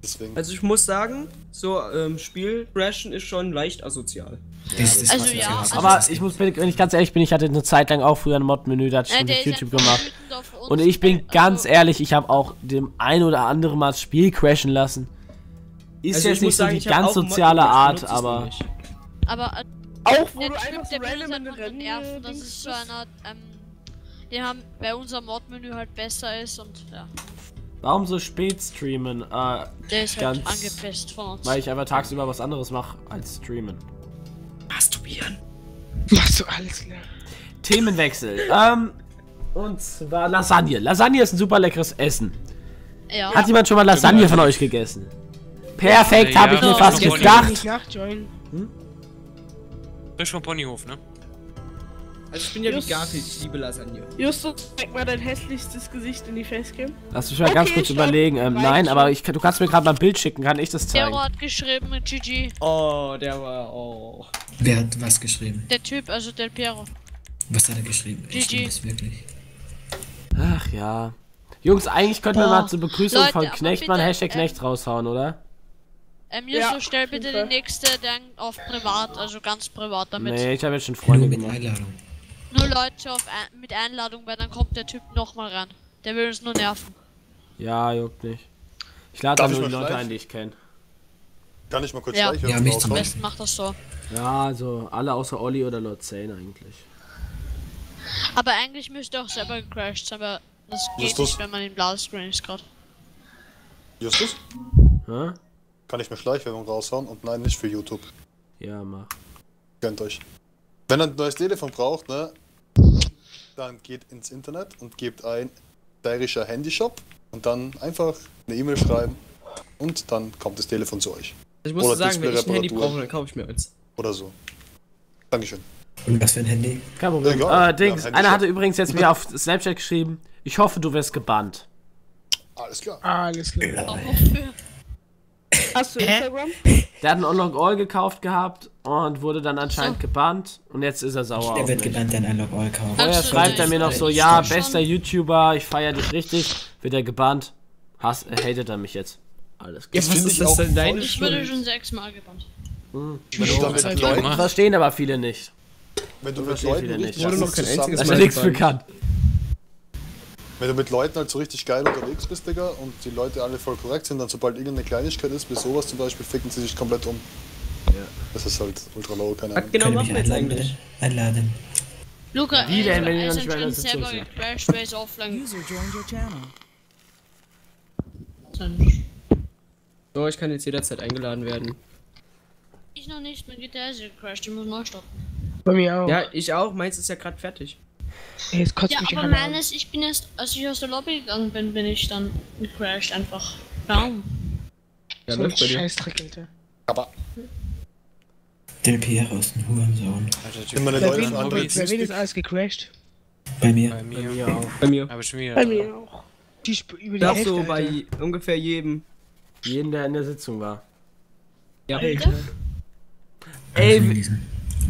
Deswegen. Also ich muss sagen, so ähm, Spiel crashen ist schon leicht asozial. Das ist Also was ja, Soziales. Aber ich muss, wenn ich ganz ehrlich bin, ich hatte eine Zeit lang auch früher ein Mod-Menü, da hatte ich Äh, schon der auf ist YouTube einfach gemacht. wütend auf uns, Und ich bin also- ganz ehrlich, ich habe auch dem ein oder andere Mal das Spiel crashen lassen. Ist Also jetzt ich nicht muss so sagen, die ich hab ganz auch einen Mod soziale gemacht, Art, benutze es nur aber... nicht. Aber äh, Auch wo der du Typ, einfach so der will uns random in halt den nur Rennen nerven, das Dings ist so bist. einer, ähm, den haben, weil unser Mod-Menü halt besser ist und ja, Warum so spät streamen? Äh, der ist Ganz- halt angepisst von uns. weil ich einfach tagsüber was anderes mache als streamen. Masturbieren. Machst du alles klar. Themenwechsel. Ähm, und zwar Lasagne. Lasagne ist ein super leckeres Essen. Ja. Hat jemand schon mal Lasagne von euch gegessen? Perfekt, Ja, habe ich ja, mir fast ja, gedacht. Nicht nachjoinen. Frisch vom Ponyhof, ne? Also ich bin ja Just- wie Garfield, ich liebe Lasagne. Justus, zeig mal dein hässlichstes Gesicht in die Facecam. Lass mich mal ganz Okay, kurz stopp. überlegen. Ähm, Reicht nein, schon. aber ich, du kannst mir gerade mal ein Bild schicken, kann ich das zeigen? Terror hat geschrieben mit G G. Oh, der war, oh. Wer hat was geschrieben? Der Typ, also Del Piero. Was hat er geschrieben? G G. Stimmt das wirklich? Ach ja. Jungs, eigentlich könnten wir Boah. mal zur Begrüßung Leute, von aber Knecht mal bitte, Hashtag ähm, Knecht raushauen, oder? Ähm, Ja, Justus, stell auf jeden bitte Fall. die nächste dann auf privat, also ganz privat damit. Nee, ich habe jetzt schon Nur Freunde mit gemacht. Einladung. Nur Leute auf ein, mit Einladung, weil dann kommt der Typ nochmal ran. Der will uns nur nerven. Ja, juckt nicht. Ich lade Darf da ich nur die mal Leute schleichen? ein, die ich kenne. Kann ich mal kurz Ja. schleichen? Ja, wenn mich wir zum Am rauskommen? besten macht das so. Ja, also alle außer Olli oder Lord Zane eigentlich. Aber eigentlich müsste auch selber gecrashed sein, aber das geht Justus? nicht, wenn man im Bladescreen ist gerade. Justus? Hä? Kann ich mir Schleichwerbung raushauen? Und nein, nicht für YouTube. Ja, mach. Gönnt euch. Wenn ihr ein neues Telefon braucht, ne, dann geht ins Internet und gebt ein steirischer Handyshop und dann einfach eine E-Mail schreiben und dann kommt das Telefon zu euch. Ich muss Oder sagen, wenn ich ein Handy Display-Reparatur. brauche, dann kaufe ich mir eins. Oder so. Dankeschön. Und was für ein Handy? Kein Problem. Egal. Äh, Dings, Ja, einer hatte übrigens jetzt mir auf Snapchat geschrieben, ich hoffe, du wirst gebannt. Alles klar. Alles klar. Auch wofür? Hast du Instagram? Der hat einen Unlock All gekauft gehabt und wurde dann anscheinend gebannt und jetzt ist er sauer Der auf wird mich. gebannt, der ein Unlock All kauft. Vorher Ach so, schreibt er das mir noch ist so, echt ja, schon- bester YouTuber, ich feiere dich richtig, wird er gebannt. Hass, äh, hatet er mich jetzt. Alles Ja, klar. was find ist ich das auch denn deine Ich wurde Schuld? schon sechsmal gebannt. Wenn du da mit Zeit Leuten, gemacht. Verstehen aber viele nicht. wenn du mit verstehen Leuten viele nicht. richtig Wurde gut noch kein zusammen- einziges Das Mal ist nichts gebannt. bekannt. Wenn du mit Leuten halt so richtig geil unterwegs bist, Digga, und die Leute alle voll korrekt sind, dann sobald irgendeine Kleinigkeit ist, wie sowas zum Beispiel, ficken sie sich komplett um. Ja. Das ist halt ultra low, keine Was Ahnung. genau Könnt ihr machen mich wir jetzt einladen, eigentlich? bitte? Einladen. Luca, Wie denn, äh, wenn ihr er noch ist nicht bei der anscheinend Sitzung selber seid? gecrashed, weil es offline User joined your channel. sind. So, ich kann jetzt jederzeit eingeladen werden. Ich noch nicht, mein G T A ist gecrashed, ich muss neu starten. Bei mir auch. Ja, ich auch. Meins ist ja gerade fertig. Ey, jetzt kotzt Ja, mich aber gerade an. meines, ich bin erst, als ich aus der Lobby gegangen bin, bin ich dann gecrashed einfach. Warum? Ja, So ein läuft bei dir. Scheißdreck, Alter. Aber Del Piero ist ein Hurensohn. Alter, Sind meine Bei Leute wem, an bei, Hobbys. bei wem ist alles gecrashed? Bei mir. Bei mir. Ja, auch. Bei mir. Aber schon wieder. Bei mir auch. Die Sp über die Das Hälfte, so bei Alter. je- ungefähr jedem. Jeden, der in der Sitzung war. Ja, Ey, Von wie- diesen.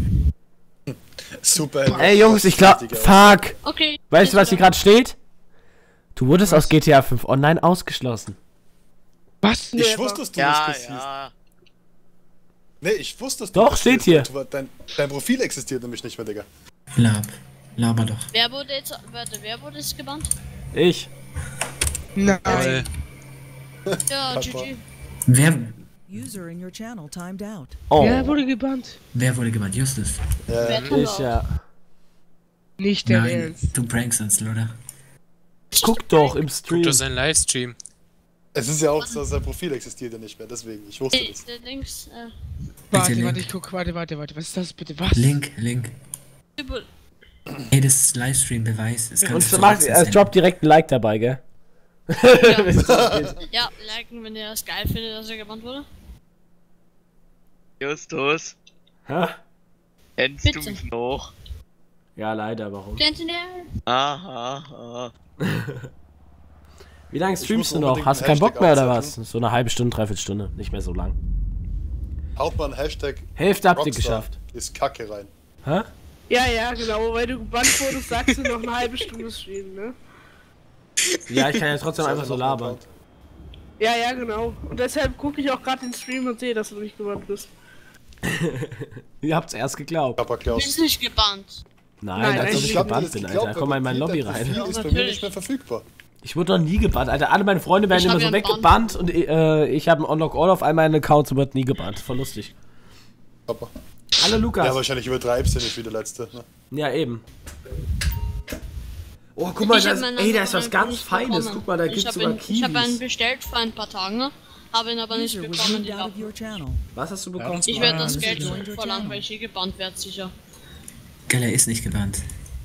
super. ey Jungs, ich glaub, fuck. Okay. Weißt du, was hier wieder. gerade steht? Du wurdest aus G T A fünf Online ausgeschlossen. Was? Ich wusste, dass du Ja, nicht das ja. siehst. Nee, ich wusste, dass du Doch, das steht siehst. hier. Du- Dein, dein Profil existiert nämlich nicht mehr, Digga. Lab. Laber doch. Wer wurde jetzt, warte, wer wurde jetzt gebannt? Ich. Nein. Äh, Ja, G Papa. G. Wer, User in your channel timed out. Oh, Wer wurde gebannt? wer wurde gebannt? Justus. Ja, Wer ja. kann ich auch? ja. Nicht der Nein, Ernst. du prankst uns, oder? Guck doch im guck Stream. doch seinen Livestream. Es ist ja auch so, sein Profil existiert ja nicht mehr, deswegen. Ich wusste Ey, das. der Dings, äh, Warte, Link. warte, ich guck, warte, warte, warte. Was ist das bitte? Was? Link, Link. über, Ey, das ist Livestream-Beweis. Es kann Und so mach, es droppt direkt ein Like dabei, gell? ja, liken, wenn ihr das geil findet, dass er gebannt wurde. Justus, Hä? kennst Bitte. du mich noch? Ja, leider, warum? Sentinel? Aha, aha. Wie lange muss streamst du unbedingt noch? Hast du einen keinen Bock mehr oder was? Hashtag So eine halbe Stunde, dreiviertel Stunde. Nicht mehr so lang. Haut mal einen Hashtag Hälfte habt ihr Rockstar geschafft. ist Kacke rein. Hä? Ja, ja, genau. Weil du gebannt wurdest, sagst du noch eine halbe Stunde streamen, ne? Ja, ich kann ja trotzdem einfach so labern. Ja, ja, genau. Und deshalb gucke ich auch gerade den Stream und sehe, dass du nicht gebannt bist. Ihr habt's erst geglaubt. Papa Du Klaus. bist nicht gebannt. Nein, Nein, als ob ich ich glaub, gebannt bin, Alter. Komm mal in mein Lobby rein. Das ist bei mir nicht mehr verfügbar. Ich wurde noch nie gebannt, Alter. Alle meine Freunde werden Ich immer hab so ja einen weggebannt und äh, ich habe einen Unlock-All auf all meinen Accounts und wird nie gebannt. Voll lustig. Papa. Hallo Lukas. Ja, wahrscheinlich übertreibst du nicht wie der letzte. Ne? Ja, eben. Oh, guck mal, Ich hab das, meinen ey, da ist was anderen ganz nicht Feines. bekommen. Guck mal, da Ich gibt's hab sogar ihn- Ich habe einen Kiwis. bestellt vor ein paar Tagen, habe ihn aber nicht User was bekommen. moved Die out of Waffen. your channel. Was hast du bekommen? Ich werde das Ah, Geld das ist schon verlangen, weil ich hier gebannt werde, sicher. Geil, er ist nicht gebannt.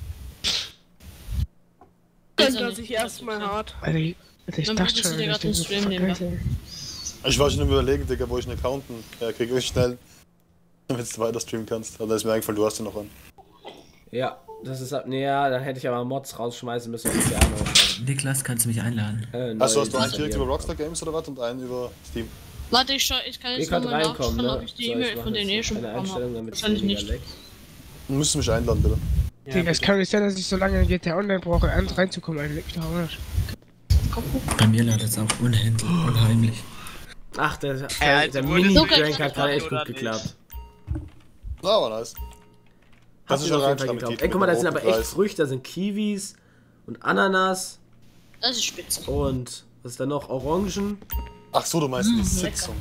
Ist Dann er das nicht. ich erstmal hart. Alter, ich, Alter, ich Dann dachte würdest du schon, dir dass grad den der so Stream nehmen, vergessen. Ich war schon im Überlegen, Digga, wo ich einen Accounten herkriege. Ich schnell, damit du weiter streamen kannst. Aber da ist mir eingefallen, du hast ihn noch an. Ja, das ist. Nee, ja, dann hätte ich aber Mods rausschmeißen müssen. Und die anderen Niklas, kannst du mich einladen? äh, neu Achso, hast du einen direkt installieren. über Rockstar Games oder was und einen über Steam? Warte, ich, schau, ich kann Ihr jetzt könnt nochmal reinkommen, nachschauen, ne? ob ich die So, E-Mail mach von denen eh jetzt schon eine bekommen Einstellung, habe. damit es Wahrscheinlich weniger nicht. leckt. Du müsstest mich einladen, bitte. Ja, Digga, es kann nicht sein, dass ich so lange in G T A Online brauche, an reinzukommen, Alter. Leck mich doch am Arsch. Bei mir ladet es auch unheimlich. unheimlich. Ach, der, Ja, der, also der wurde Mini-Drank es hat gerade echt oder gut nicht? geklappt. Na, aber nice. Hast du schon auf jeden Fall reinschreiben, geklappt. Titel Ey, guck mal, mit da sind dem aber roten echt Kreis. Früchte. Da sind Kiwis und Ananas Das ist spitze. und was ist da noch? Orangen. Ach so, du meinst Mm, die lecker. Sitzung.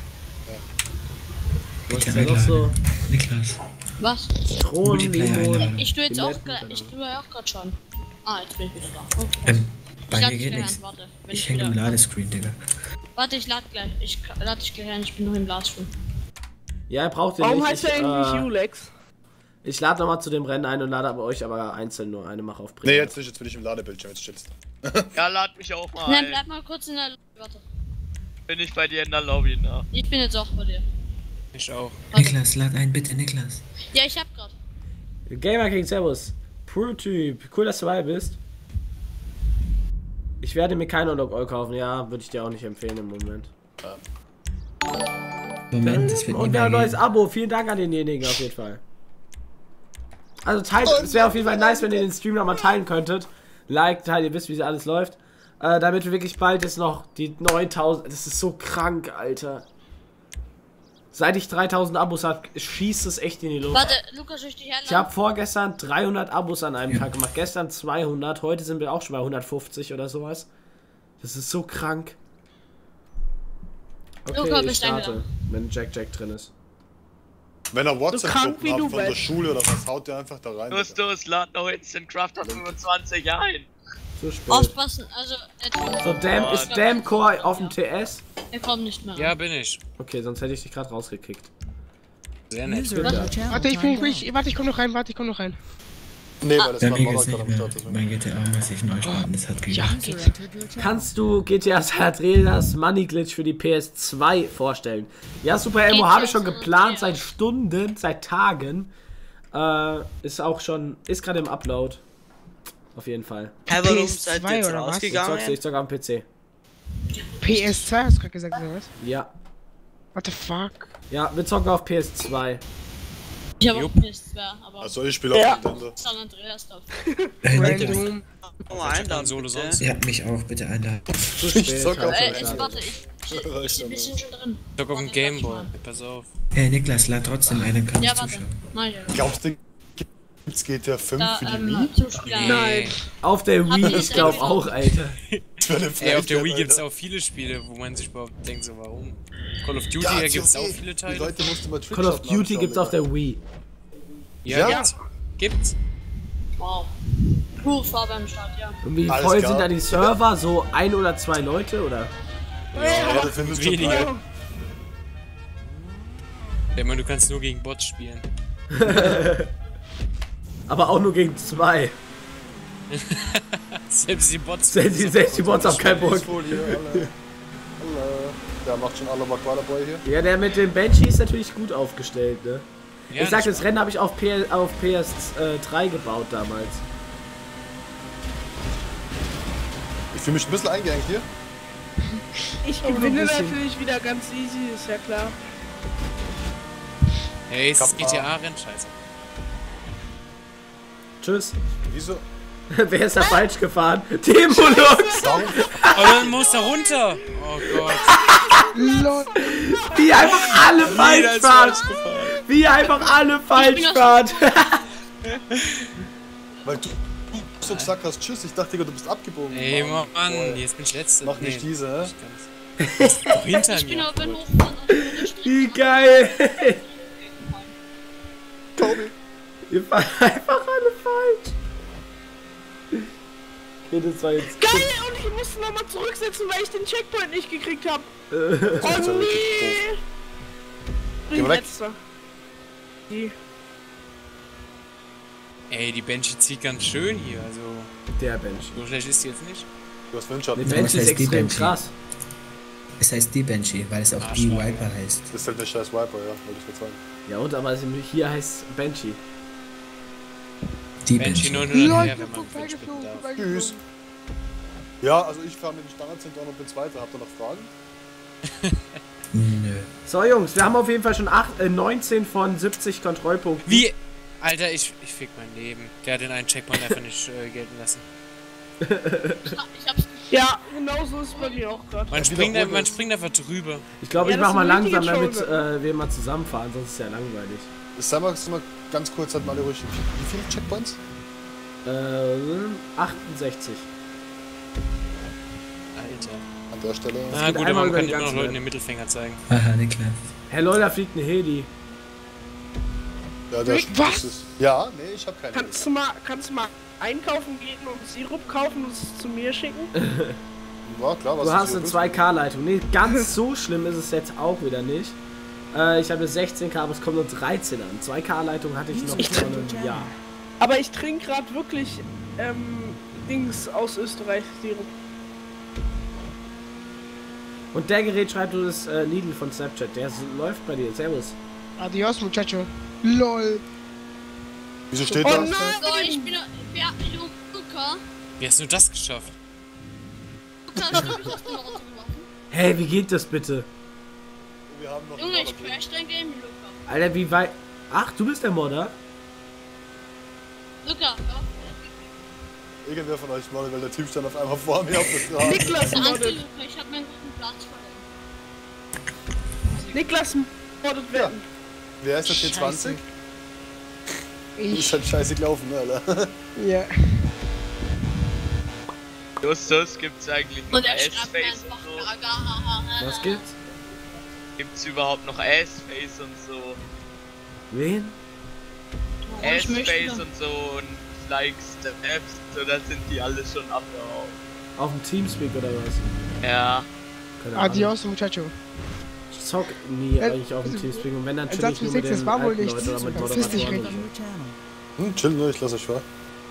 Was Bitte ist da noch so? einladen. Niklas. Was? Zitronen, Multiplayer Limon. einladen. Ich tue jetzt auch Limetten, gerade, ich tue ja auch gerade schon. Ah, jetzt bin ich wieder da. Okay. Ähm, Ich bei lade mir dich geht gleich nichts. an, warte. Wenn Ich ich hänge im wieder... Ladescreen, Digga. Warte, ich lade gleich. Ich lade dich gleich an, ich bin noch im Livestream. Ja, ihr braucht den Warum nicht. heißt Ich, der eigentlich äh, Ulex? ich lade nochmal zu dem Rennen ein und lade aber euch aber einzeln nur eine Mache auf Privat. Nee, jetzt nicht, jetzt bin ich im Ladebildschirm, jetzt chillst. Ja, lad mich auch mal Nein, ein. bleib mal kurz in der Lobby, warte. Bin ich bei dir in der Lobby, ne? Ich bin jetzt auch bei dir. Ich auch. Niklas, lad ein, bitte, Niklas. Ja, ich hab grad. Gamer King, servus. Pro-Typ, cool, dass du dabei bist. Ich werde mir keinen Unlock All kaufen, ja, würde ich dir auch nicht empfehlen im Moment. Moment, das wird Und nie ja, mehr neues gehen. Abo, vielen Dank an denjenigen auf jeden Fall. Also teilt, es wäre auf jeden Fall nice, wenn ihr den Stream nochmal teilen könntet. Like, teilt, ihr wisst, wie alles läuft. Äh, damit wir wirklich bald jetzt noch die neuntausend, das ist so krank, Alter. Seit ich dreitausend Abos habe, schießt es echt in die Luft. Warte, Lukas, soll ich dich herladen? Ich habe vorgestern dreihundert Abos an einem Tag gemacht, gestern zweihundert, heute sind wir auch schon bei hundertfünfzig oder sowas. Das ist so krank. Okay, Luca, ich bist du starte, eingeladen? wenn Jack Jack drin ist. Wenn er krank WhatsApp-Gruppen wie hat du von der bist. Schule oder was, haut der einfach da rein. Digga. Justus, lad noch Instant Crafter fünfundzwanzig ein. Zu spät. Aufpassen, also, er, So, Damn, ist Damn Core auf dem T S? er kommt nicht mehr. Ja, bin ich. Okay, sonst hätte ich dich gerade rausgekickt. Sehr nett. User in your channel Warte, ich bin, timed ich, warte, ich komm noch rein, warte, ich komm noch rein. Nee, weil das Bei war mir Monat geht's gerade am nicht Start. mehr. deswegen. Mein G T A muss ich neu starten, das hat Ja, gegeben. out. User entered your channel. Kannst du G T A San Andreas Money Glitch für die P S zwei vorstellen? Ja, Super Elmo, G T A habe ich schon San geplant, seit Andreas. Stunden, seit Tagen. Äh, ist auch schon, ist gerade im Upload. Auf jeden Fall. Hä, warum warum seid seid ihr ihr jetzt jetzt oder was? Ich zock's, rausgegangen? ich zock am P C. P S zwei hast du gerade gesagt, oder was? Ja. What the fuck? Ja, wir zocken auf P S zwei. Ich habe auch P S zwei, aber Also ich spiele auf Ja. Nintendo. San Andreas drauf. Hey, Niklas, Random. Oh, einladen, Solo bitte. sonst? ihr habt mich auch, bitte einladen. Zu Ich spät. zock auf hab Äh, schon ich, gestartet. warte, ich, ich, ich, ich, wir sind schon drin. Ich zock auf dem Warte, sag ich Gameboy. mal. Pass auf. Hey, Niklas, lad trotzdem ein, dann kann Ja, ich warte. zuschauen. Mach ich ja. Glaubst du, gibt's G T A fünf Da, für die ähm, Wii? Zuspieler. Nein. Auf der Hab Wii, ich ich glaube selber auch, Alter. Das wäre eine Ey, auf der Frechheit, Wii gibt's Alter. auch viele Spiele, wo man sich überhaupt denkt, so warum. Call of Duty, Ja, da gibt's C O auch C. viele Die Teile. Leute mussten mal Call of Duty gibt's auf der Wii. Ja, Ja. gibt's. Gibt's. Wow. Cool, Farbe am Start, ja. Und wie Alles voll klar. sind da die Server? So ein oder zwei Leute, oder? Ja, das findest du Weniger. drei. Ja, man, du kannst nur gegen Bots spielen. Aber auch nur gegen zwei. Selbst die Bots. Selbst die, selbst die Bots haben keinen Bock. Folie, alle. Alle. Der macht schon alle Bakwala Boy hier. Ja, der mit dem Banshee ist natürlich gut aufgestellt, ne? Ja, ich sag, das das Rennen habe ich auf, P auf P S drei gebaut damals. Ich fühle mich ein bisschen eingeengt hier. Ich Aber gewinne nur ein bisschen. natürlich wieder ganz easy, ist ja klar. Hey, ist das G Kappa. T A-Rennen? Scheiße. Tschüss. Wieso? Wer ist da falsch gefahren? Demolux! Warum? Oh, dann muss er runter. Oh Gott. Lol. Wie einfach alle falsch Jeder ist fahren. falsch gefahren. Wie einfach alle falsch fahren. Weil du so gesagt hast, tschüss, ich dachte, du bist abgebogen. Ey, Mann, Mann, Boah. jetzt bin ich letzter. Mach nicht Nee, diese, hä? nicht ganz. Doch hinter Ich bin mir. aber hochfahren. Wie geil. Tobi. Ihr fahrt einfach alle falsch. Okay, das war jetzt... Geil, und ich musste nochmal zurücksetzen, weil ich den Checkpoint nicht gekriegt habe. Das Oh ist ja wirklich doof. nee! Geh Bin mal weg. letzter. Die. Ey, die Banshee zieht ganz schön hier, also. Der Bench. So schlecht ist die jetzt nicht. Du hast Windschatten. Die Was Bench ist heißt die extrem Banshee? krass. Es heißt die Banshee, weil es auch die Arschloch. Viper heißt. Das ist halt eine scheiß Viper, ja, wollte ich mal sagen. Ja und, aber hier heißt Banshee. Die Banshee Banshee. neunhundert Lol, her, ich wenn bin man Fenster vorbeigeflogen, darf. vorbeigeflogen. Tschüss. Ja, also ich fahre mit den Standardzentoren und bin Zweiter. Habt ihr noch Fragen? Nö. So Jungs, wir haben auf jeden Fall schon acht, äh, neunzehn von siebzig Kontrollpunkten. Wie? Alter, ich, ich fick mein Leben. Der hat den einen Checkpoint einfach nicht äh, gelten lassen. Ich hab's Ja, genau so ist es bei mir auch gerade. Man Ja, springt, wiederholt man es. springt einfach drüber. Ich glaube, Ja, ich das mach ist mal eine richtige langsam, damit Chose. äh, wir mal zusammenfahren, sonst ist es ja langweilig. Sag mal, sag mal ganz kurz, halt mal alle ruhig. Wie viele Checkpoints? Äh, achtundsechzig. Alter. An der Stelle. Na geht gut, einmal aber man über kann die immer noch ganze Leuten Welt. den Mittelfinger zeigen. Haha, Niklas. Hey Leute, da fliegt ein Heli. Ja, der Was? das ist, ja, nee, ich hab keine. Kannst du mal, kannst du mal einkaufen gehen und Sirup kaufen und es zu mir schicken? Ja, klar, was Du ist hast hier eine los? zwei K Leitung. Nee, ganz so schlimm ist es jetzt auch wieder nicht. Äh, ich habe sechzehn K, aber es kommt nur dreizehn an. zwei K Leitung hatte ich noch vor einem Jahr. Aber ich trinke gerade wirklich ähm, Dings aus Österreich, Sirup. Und der Gerät schreibt du das äh, Lidl von Snapchat. Der ist, läuft bei dir. Servus. Adios, Muchacho. Lol. Wieso steht Oh da? nein! So, ich bin. Ja, Luca. Wie hast du das geschafft? Luca, hast du mich aus dem Auto geworfen? Hey, wie geht das bitte? Wir haben noch Junge, einen ich Modder crash dein Game, Luca. Alter, wie weit... Ach, du bist der Modder? Luca, ja. drin. Irgendwer von euch moddet, weil der Typ stand auf einmal vor mir auf der Straße. Niklas Danke, moddet. Luca, ich hab meinen guten Platz verloren. Niklas moddet werden. Wer ist der T zwanzig? Ist Ich. halt scheiße gelaufen, ne, Alter? Ja. Justus, gibt's eigentlich noch Und er schreibt mir Ass-Face einfach und so? Gaga. Was gibt's? Gibt's überhaupt noch Ass-Face und so? Wen? Ich möchte Ass-Face dann- und so und Likes, Apps, oder sind die alle schon abgehauen? Auf dem Teamspeak oder was? Ja. Keine Ahnung. Adios, Muchacho. Ich zock nie Äh, eigentlich auf dem Teamspeak und wenn dann chill Satz ich nur mit mit sechs, den das war wohl alten nichts. Leuten oder mit Verpiss dich, Moderatoren. Rick. Your channel. Hm, chill nur, ich lass euch vor.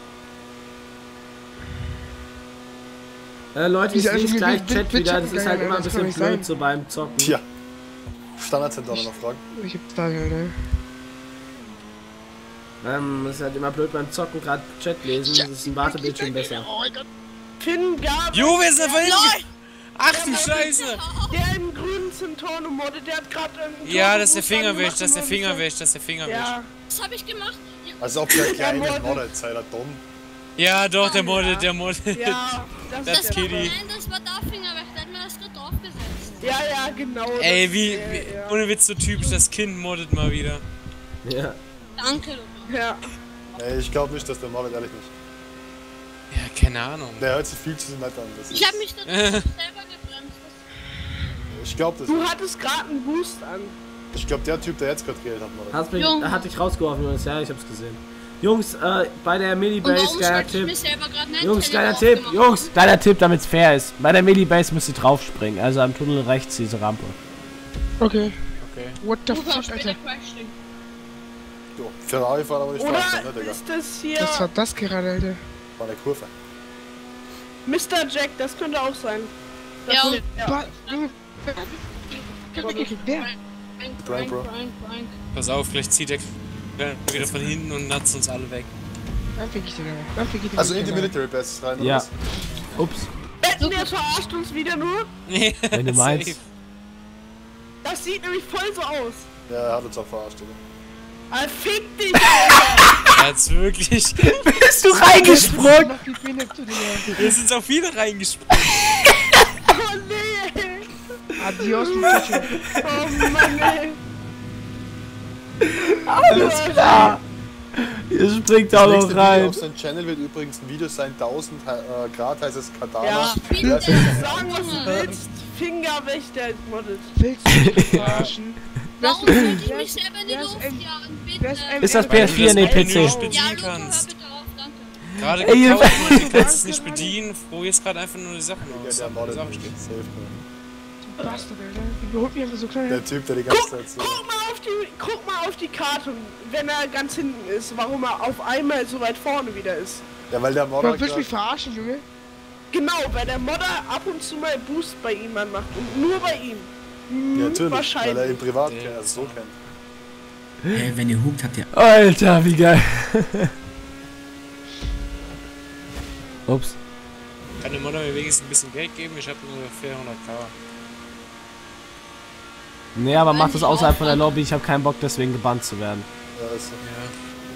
Äh, Leute, ich Wieso lese eigentlich gleich mit- Chat mit wieder, das Chat ist halt gegangen, immer ein das kann bisschen nicht blöd sein. so beim Zocken. Tja. Standardzentrale noch Fragen? Ich hab da, ne? Ähm, das ist halt immer blöd beim Zocken, gerade Chat lesen, das ist ein Wartebildschirm besser. Finn Gabe, Jo, wer ist da vorhin? Ach du Scheiße! der im grünen Zentorno moddet, der hat gerade einen Ja, das ist der Turbo-Boost Fingerwisch, angemacht das ist der und Fingerwisch, das ist der Fingerwisch. Ja, Was hab ich gemacht? Ja, Also ob der kleine moddet. moddet, sei er dumm. Ja, doch, der moddet, der moddet. ja, das, Das ist ist der Kitty. Nein, das war der Finger, weil ich hätte mir das gerade draufgesetzt. Ja, ja, genau. Ey, das- wie, ja, wie ja. ohne Witz, so typisch, das Kind moddet mal wieder. Ja. Danke, Luca. Ja, Nee, ich glaube nicht, dass der moddet, ehrlich nicht. Ja, keine Ahnung. Der hört sich viel zu nett an. Das Ich ist, hab mich da selber gebremst. ich glaube das du nicht. hattest gerade einen Boost an. Ich glaube, der Typ, der jetzt gerade redet hat, moddet. Hast mich, Junge. hat dich rausgeworfen, Jungs, ja, ich hab's gesehen. Jungs, äh, bei der Und Mini-Base, warum kleiner sollte ich Tipp. mir selber gerade einen Jungs, Antenna kleiner Tipp, aufgemacht? Jungs, kleiner Tipp, damit's fair ist. Bei der Mini-Base müsst ihr draufspringen, also am Tunnel rechts diese Rampe. Okay. Okay. What the Luca, fuck, später Alter? crasht. Jo, Ferrari fahren aber nicht Oder fahren, ne, Digga? ist das hier Was war das gerade, Alter? War eine Kurve. Mister Jack? Das könnte auch sein. Das Ja. ist- Ba- Junge. Wer? Prank, Prank, prank, Bro. prank, prank. Pass auf, gleich zieht der wieder von hinten und natzt uns alle weg. Dann fick ich den aber. Dann fick ich den. Also in die aber. Military Bases rein, oder Ja. was? Ups, Wetten, der verarscht uns wieder nur? wenn du meinst. Safe. Das sieht nämlich voll so aus. Ja, er hat uns auch verarscht, Digga. Ah, fick dich! Er hat's wirklich. Bist du reingesprungen? Mach die Biene zu dir. Wir sind auch viele reingesprungen. Adios, Muchacho. Oh Mann, ey. Alles klar. Ihr springt auch noch Video rein. auf seinem Channel wird übrigens ein Video sein, tausend äh, Grad heißes Katana. Ja, Ja, sagen, was du willst. Fingerwächter ist moddet. Willst du mich verarschen? Warum sollte ich mich selber in die Luft jagen? Bitte. Ist das P S vier? Nee, P C. Ja, bedienen Luca, hör kannst. bitte auf, danke. Gerade Ey, ihr- gekauft und du kannst es nicht bedienen. Probierst gerade einfach nur die Sachen Ja, aus. der moddet Sachen nicht. stehen. Safe, ne? Bastard, Alter. Die überholt mich einfach so klein. Der Typ, der die ganze Guck, Zeit so... guck mal auf die, guck mal auf die Karte, wenn er ganz hinten ist, warum er auf einmal so weit vorne wieder ist. Ja, weil der Modder... Du willst mich verarschen, Junge? Genau, weil der Modder ab und zu mal Boost bei ihm anmacht und nur bei ihm. Hm, Ja, natürlich, wahrscheinlich. weil er ihn privat Ja, kennt, also so kennt. Hey, wenn ihr hupt, habt ihr... Alter, wie geil. Ups. Kann der Modder mir wenigstens ein bisschen Geld geben? Ich habe nur vierhunderttausend. Nee, aber macht das außerhalb von der Lobby. Ich habe keinen Bock, deswegen gebannt zu werden. Ja, ist so. Ja,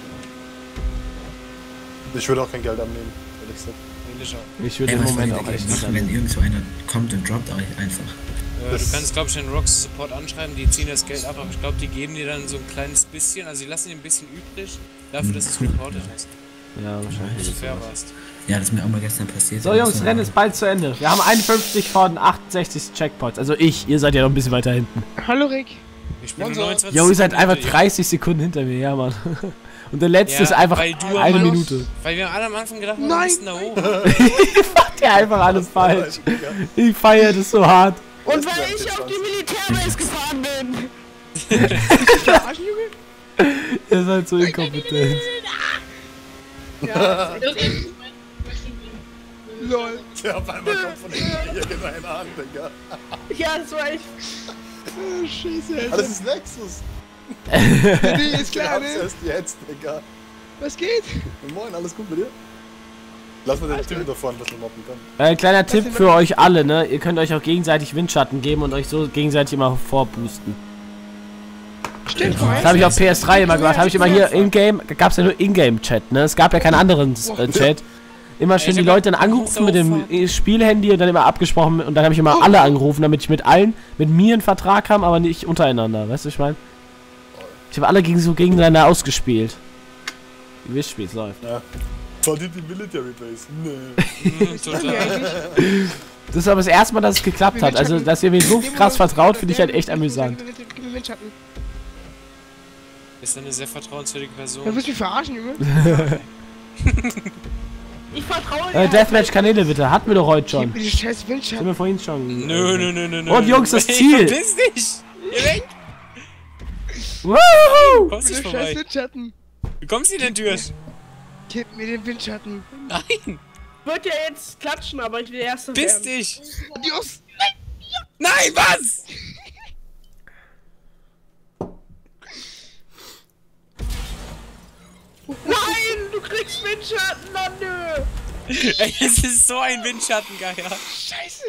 Ich würde auch kein Geld annehmen, ehrlich gesagt. ähnlich auch. Ich würde Ey, im was Moment würdet auch ihr echt nicht machen, wenn annehmen. irgend so einer kommt und droppt euch einfach? Äh, du kannst, glaube ich, den Rocks Support anschreiben, die ziehen das Geld ab, aber ich glaube, die geben dir dann so ein kleines bisschen, also die lassen dir ein bisschen übrig, dafür, dass du es reportet hast. Ja, Dass wahrscheinlich. du fair warst. Ja, das ist mir auch mal gestern passiert. So Jungs, Rennen ist bald zu Ende. Wir haben einundfünfzig von achtundsechzig Checkpoints. Also ich, ihr seid ja noch ein bisschen weiter hinten. Hallo, Rick. Ich bin nur so. neunundzwanzig Jo, ihr seid Sekunden einfach hinter dir. dreißig Sekunden hinter mir, ja Mann. Und der letzte Ja, ist einfach weil du eine am- Minute. Weil wir alle am Anfang gedacht haben, Nein. wir müssen da hoch. Macht ja einfach alles falsch. Ich feiere das so hart. Und weil ich auf die Militärbase gefahren bin. Verarschen, Junge? Ihr seid so inkompetent. Ja, Lol. Der auf einmal kommt von hinten hier in einen an, Digga. ja, das war echt. Oh, Scheiße, Ah, Alter. das ist Nexus. Nee, ist Wir klar, haben's ne? erst jetzt, Digga. Was geht? Moin, alles gut mit dir? Lass mal den Typen da vorne, dass wir mobben können. Äh, kleiner Tipp für euch alle, ne? Ihr könnt euch auch gegenseitig Windschatten geben und euch so gegenseitig immer vorboosten. Stimmt, Das habe ich auf P S drei immer gemacht. Habe ich immer hier in-game, gab es ja nur in-game-Chat, ne? Es gab ja keinen anderen äh, Chat. Immer schön die Leute dann angerufen mit dem Spielhandy und dann immer abgesprochen und dann habe ich immer alle angerufen, damit ich mit allen, mit mir einen Vertrag habe, aber nicht untereinander. Weißt du, ich meine? Ich habe alle gegen so gegeneinander ausgespielt. Ihr wisst, wie es läuft. Ja. Fahrt ihr die Military Base? Nee. Mhm, total. Das ist aber das erste Mal, dass es geklappt hat. Also, dass ihr mir so krass vertraut, finde ich halt echt amüsant. Gib mir Windschatten. Ist eine sehr vertrauenswürdige Du Person. willst mich verarschen, Junge? Ich vertraue Äh, dir. Deathmatch-Kanäle bitte. Hatten wir doch heute schon. Gib mir die scheiß Sind Windschatten. wir vorhin schon. Nö, nö, nö, nö, nö. Und Jungs, das Ey, Ziel. Verpiss dich! Geh weg! Woohoo! Du kommst Gib nicht mir scheiß vorbei. Windschatten. Wie kommst du denn durch? Gib mir den Windschatten. Nein! Wird ja jetzt klatschen, aber ich will erst Piss dich! Adios. Nein, was? Nein, du kriegst Windschatten, oh nö. Ey, es ist so ein Windschattengeier. Scheiße.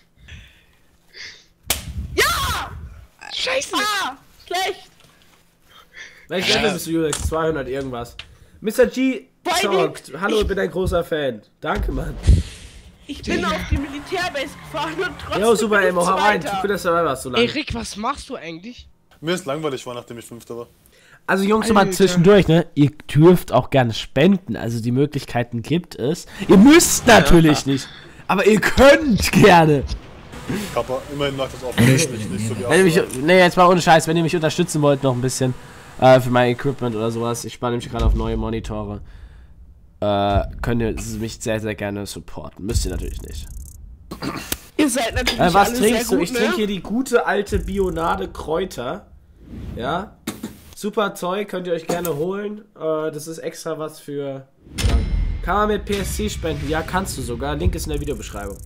Ja! Scheiße. Ah, schlecht. Welches Level bist du, Julex? zweihundert irgendwas. Mister G zockt. Hallo, ich bin ein großer Fan. Danke, Mann. Ich bin auf die Militärbase gefahren und trotzdem Jo, super, bin ich Emo, hau rein. Zweiter. Cool, dass du dabei warst so Ey, lange. Rick, was machst du eigentlich? Mir ist langweilig war, nachdem ich Fünfter war. Also, Jungs, nochmal Alter. zwischendurch, ne? Ihr dürft auch gerne spenden. Also, die Möglichkeiten gibt es. Ihr müsst natürlich nicht. Aber ihr könnt gerne. Kappa, immerhin macht das auch Ey, nicht, ich- nicht so wie Wenn ihr mich, Astro. nee, jetzt mal ohne Scheiß, wenn ihr mich unterstützen wollt noch ein bisschen äh, für mein Equipment oder sowas, ich spare nämlich gerade auf neue Monitore, äh, könnt ihr mich sehr, sehr gerne supporten. Müsst ihr natürlich nicht. Ihr seid natürlich Äh, was alle trinkst sehr du? gut, Ich ne? trinke hier die gute alte Bionade Kräuter. Ja. Super Zeug, könnt ihr euch gerne holen. Äh, das ist extra was für... Ja. Kann man mit P S C spenden? Ja, kannst du sogar. Link ist in der Videobeschreibung.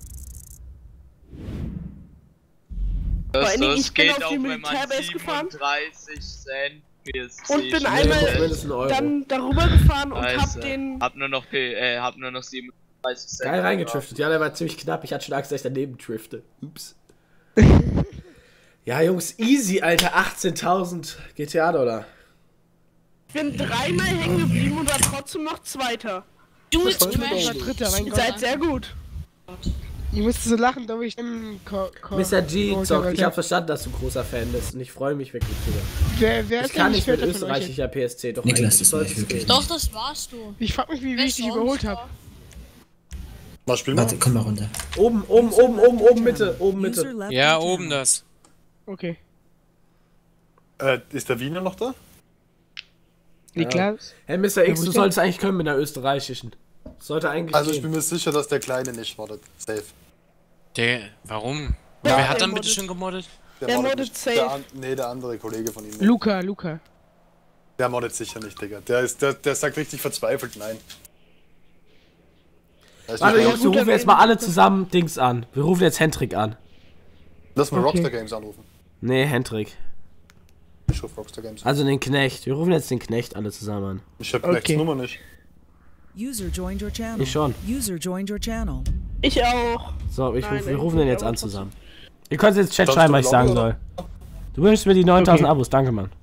Vor Das, allen Dingen, das ich bin geht auf auch, die wenn man Militärbase gefahren. siebenunddreißig Cent P S C Und bin stellt. einmal zumindest ein Euro. dann darüber gefahren und Scheiße. hab den... Hab nur noch, P äh, hab nur noch siebenunddreißig Cent. Geil reingetriftet. Ja, der war ziemlich knapp. Ich hatte schon Angst, dass ich daneben trifte. Ups. Ja, Jungs, easy, Alter. achtzehntausend G T A-Dollar. Ich bin dreimal hängen geblieben und war trotzdem noch Zweiter. Du bist Ich war Dritter, mein Ihr Gott. seid sehr gut. Ich musste so lachen, da wo ich im Mister G, Zock, ich hab verstanden, dass du großer Fan bist und ich freue mich wirklich drüber. Wer, wer ich ist kann denn nicht mit Vierter von euch österreichischer P S C, doch Niklas, das war soll's ich wirklich. gehen. Doch, das warst du. Ich frag mich, wie, wie Wer ich dich sonst überholt da? habe. Was spielen wir? Warte, komm mal runter. Oben, oben, oben, oben, oben, Mitte, oben, User Mitte. left Ja, your oben channel. das. Okay. Äh, ist der Wiener noch da? Niklas? Hey, Mister X, Ja, du wo solltest eigentlich können mit einer österreichischen. Sollte eigentlich Also ich gehen. bin mir sicher, dass der Kleine nicht moddet. Safe. Der, warum? Ja, Wer der hat dann bitte moddet. schon gemoddet? Der moddet nicht. safe. Der an, nee, der andere Kollege von ihm. Luca, Luca. Der moddet sicher nicht, Digga. Der, ist, der, der sagt richtig verzweifelt nein. Weißt du, Warte, ich Jungs, wir gut, rufen dann jetzt mal alle zusammen Dings an. Wir rufen jetzt Hendrik an. Lass mal Okay. Rockstar Games anrufen. Nee, Hendrik. Ich rufe Rockstar Games an. Also den Knecht. Wir rufen jetzt den Knecht alle zusammen an. Ich hab Okay. Knechts Nummer nicht. User joined your channel. Ich schon. User joined your channel. Ich auch. So, ich Nein, ruf, wir ich- rufen den jetzt aber an trotzdem. zusammen. Ihr könnt jetzt Chat Sonst schreiben, du was ich sagen Lobby, soll. oder? Du wünschst mir die neuntausend Okay. Abos, danke, Mann.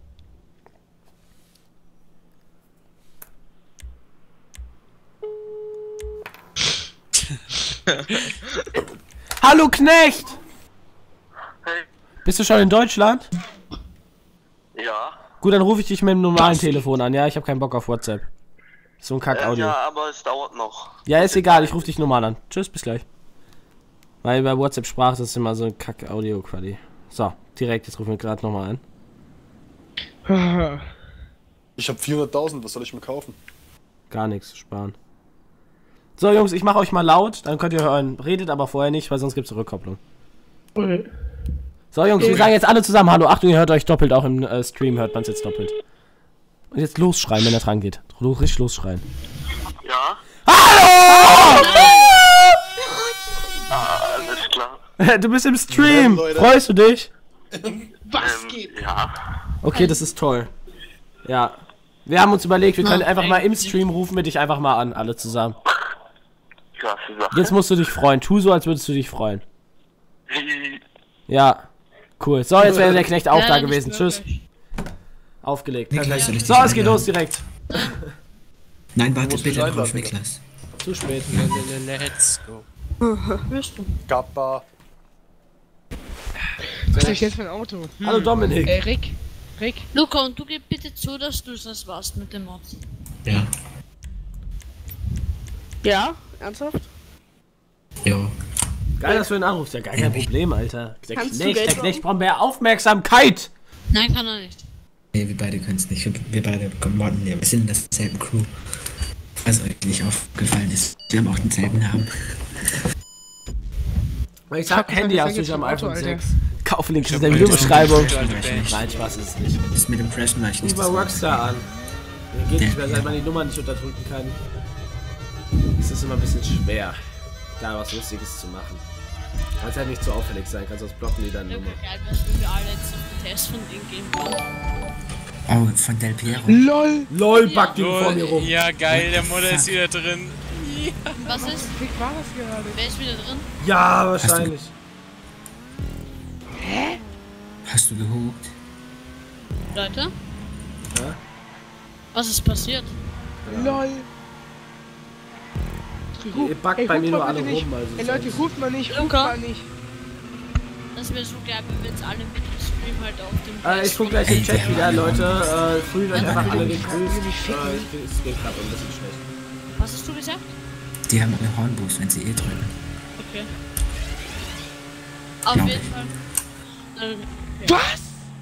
Hallo Knecht! Hey. Bist du schon in Deutschland? Ja. Gut, dann rufe ich dich mit dem normalen Telefon an, ja? Ich habe keinen Bock auf WhatsApp. So ein Äh, Kack-Audio. ja, Ja, aber es dauert noch. ist egal, ich rufe dich normal an. Tschüss, bis gleich. Weil bei WhatsApp-Sprache das ist immer so ein Kack-Audio quasi. So, direkt, jetzt rufen wir gerade nochmal an. Ich hab vierhunderttausend, was soll ich mir kaufen? Gar nichts, sparen. So, Jungs, ich mache euch mal laut, dann könnt ihr hören. Redet aber vorher nicht, weil sonst gibt's Rückkopplung. So, Jungs, wir sagen jetzt alle zusammen Hallo. Achtung, ihr hört euch doppelt, auch im äh, Stream hört man es jetzt doppelt. Und jetzt losschreien, wenn er dran geht. Richtig losschreien. Ja? Hallo! Ah, alles klar. Du bist im Stream. Ja, Leute. Freust du dich? Was Ähm, geht? ja. Okay, das ist toll. Ja. Wir haben uns überlegt, wir können einfach mal im Stream rufen wir dich einfach mal an, alle zusammen. Klasse Sache. Jetzt musst du dich freuen. Tu so, als würdest du dich freuen. Ja. Cool. So, jetzt wäre der Knecht auch Ja, da nicht gewesen. Tschüss. wirklich. Aufgelegt. Niklas, Perfekt. soll ich dich So, es geht einladen? los direkt. Nein, warte, musst mich bitte, einladen, ruf Digga. Niklas. Zu spät. Let's go. Bist du? Kappa. Was ist das jetzt für ein Auto? Hm. Hallo Dominik. Ey, Rick. Rick. Luca, und du gib bitte zu, dass du das warst mit dem Mod. Ja. Ja? Ernsthaft? Jo. Geil, dass du ihn anrufst. Ja, gar kein Problem, Alter. Der Kannst du Knecht, Geld der Knecht braucht mehr Aufmerksamkeit. Nein, kann er nicht. Nee, wir beide können es nicht. Wir, wir beide modden ja. Wir sind in derselben Crew. Was euch nicht aufgefallen ist. Wir haben auch denselben Namen. Weil ich sag, Fuck, Handy was hast du ist nicht am das für ein iPhone Auto, Alter? sechs. Kauflink ist in hab der heute Videobeschreibung. schon Nein, Spaß ist es nicht. Das mit dem Crashen war ich Ruf nicht. bei das war- Rockstar an. Der geht nicht mehr, seit man die Nummer nicht unterdrücken kann. Es ist immer ein bisschen schwer, da was Lustiges zu machen. Weil es halt nicht zu auffällig sein kann, sonst blocken die dann Ja, Nummer. geil, was wenn wir alle jetzt einen Test von denen geben wollen. Oh, von Del Piero. LOL. LOL, packt die vor mir rum. Ja, geil, der Modder ist wieder drin. Was ist? Rick war das gerade. Wer ist wieder drin? Ja, wahrscheinlich. Hast du gehupt? Leute? Ja? Was ist passiert? LOL. Ihr backt Ey, bei ruft mir mal nur alle bitte nicht. rum, also. Ey Leute, ruft mal nicht, ruft Luca? mal nicht. Das wäre so geil, wenn wir jetzt alle mit dem Stream halt auf dem Äh, ich Test guck von- gleich im Ey, Chat der wieder, hat- Leute. Äh, früh werden einfach alle gegrüßt. will mich Äh, ficken. es geht gerade ein bisschen schlecht. Was hast du gesagt? Die haben alle Hornboost, wenn sie eh drücken. Okay. Auf Glaub jeden ich. Fall. Dann, Was?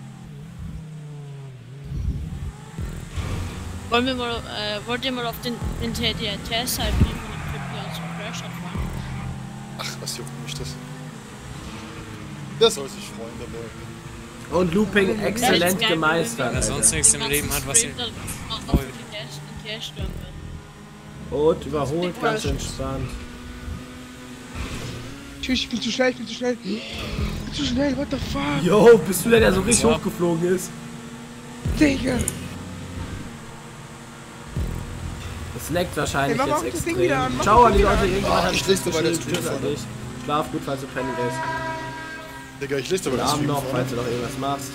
wollen wir mal, äh, wollt ihr mal auf den, den T D T-Test halt nehmen und den Typen ganz zum Crash fahren? Ach, was juckt mich das? Der soll sich freuen dabei. Und Looping exzellent geil, gemeistert, Wer sonst Alter. nichts im Leben hat, was ihn. ihn auf den Test, den Test stören wird. Und überholt, ganz entspannt. Tschüss, ich bin zu schnell, ich bin zu schnell. Ich bin zu schnell, what the fuck? Yo, bist du der, der so richtig hochgeflogen ist? Digga. Es leckt wahrscheinlich Ey, mach jetzt auch das Ding wieder extrem. an, mach Ciao das an die Ding Leute, wieder an. irgendjemand Ah, hat ich lese dabei den Tschüss Stream an vor. dich. Schlaf gut, falls du pennen gehst. Digga, ich lese aber Guten das Abend Stream noch, vor. falls du noch irgendwas machst.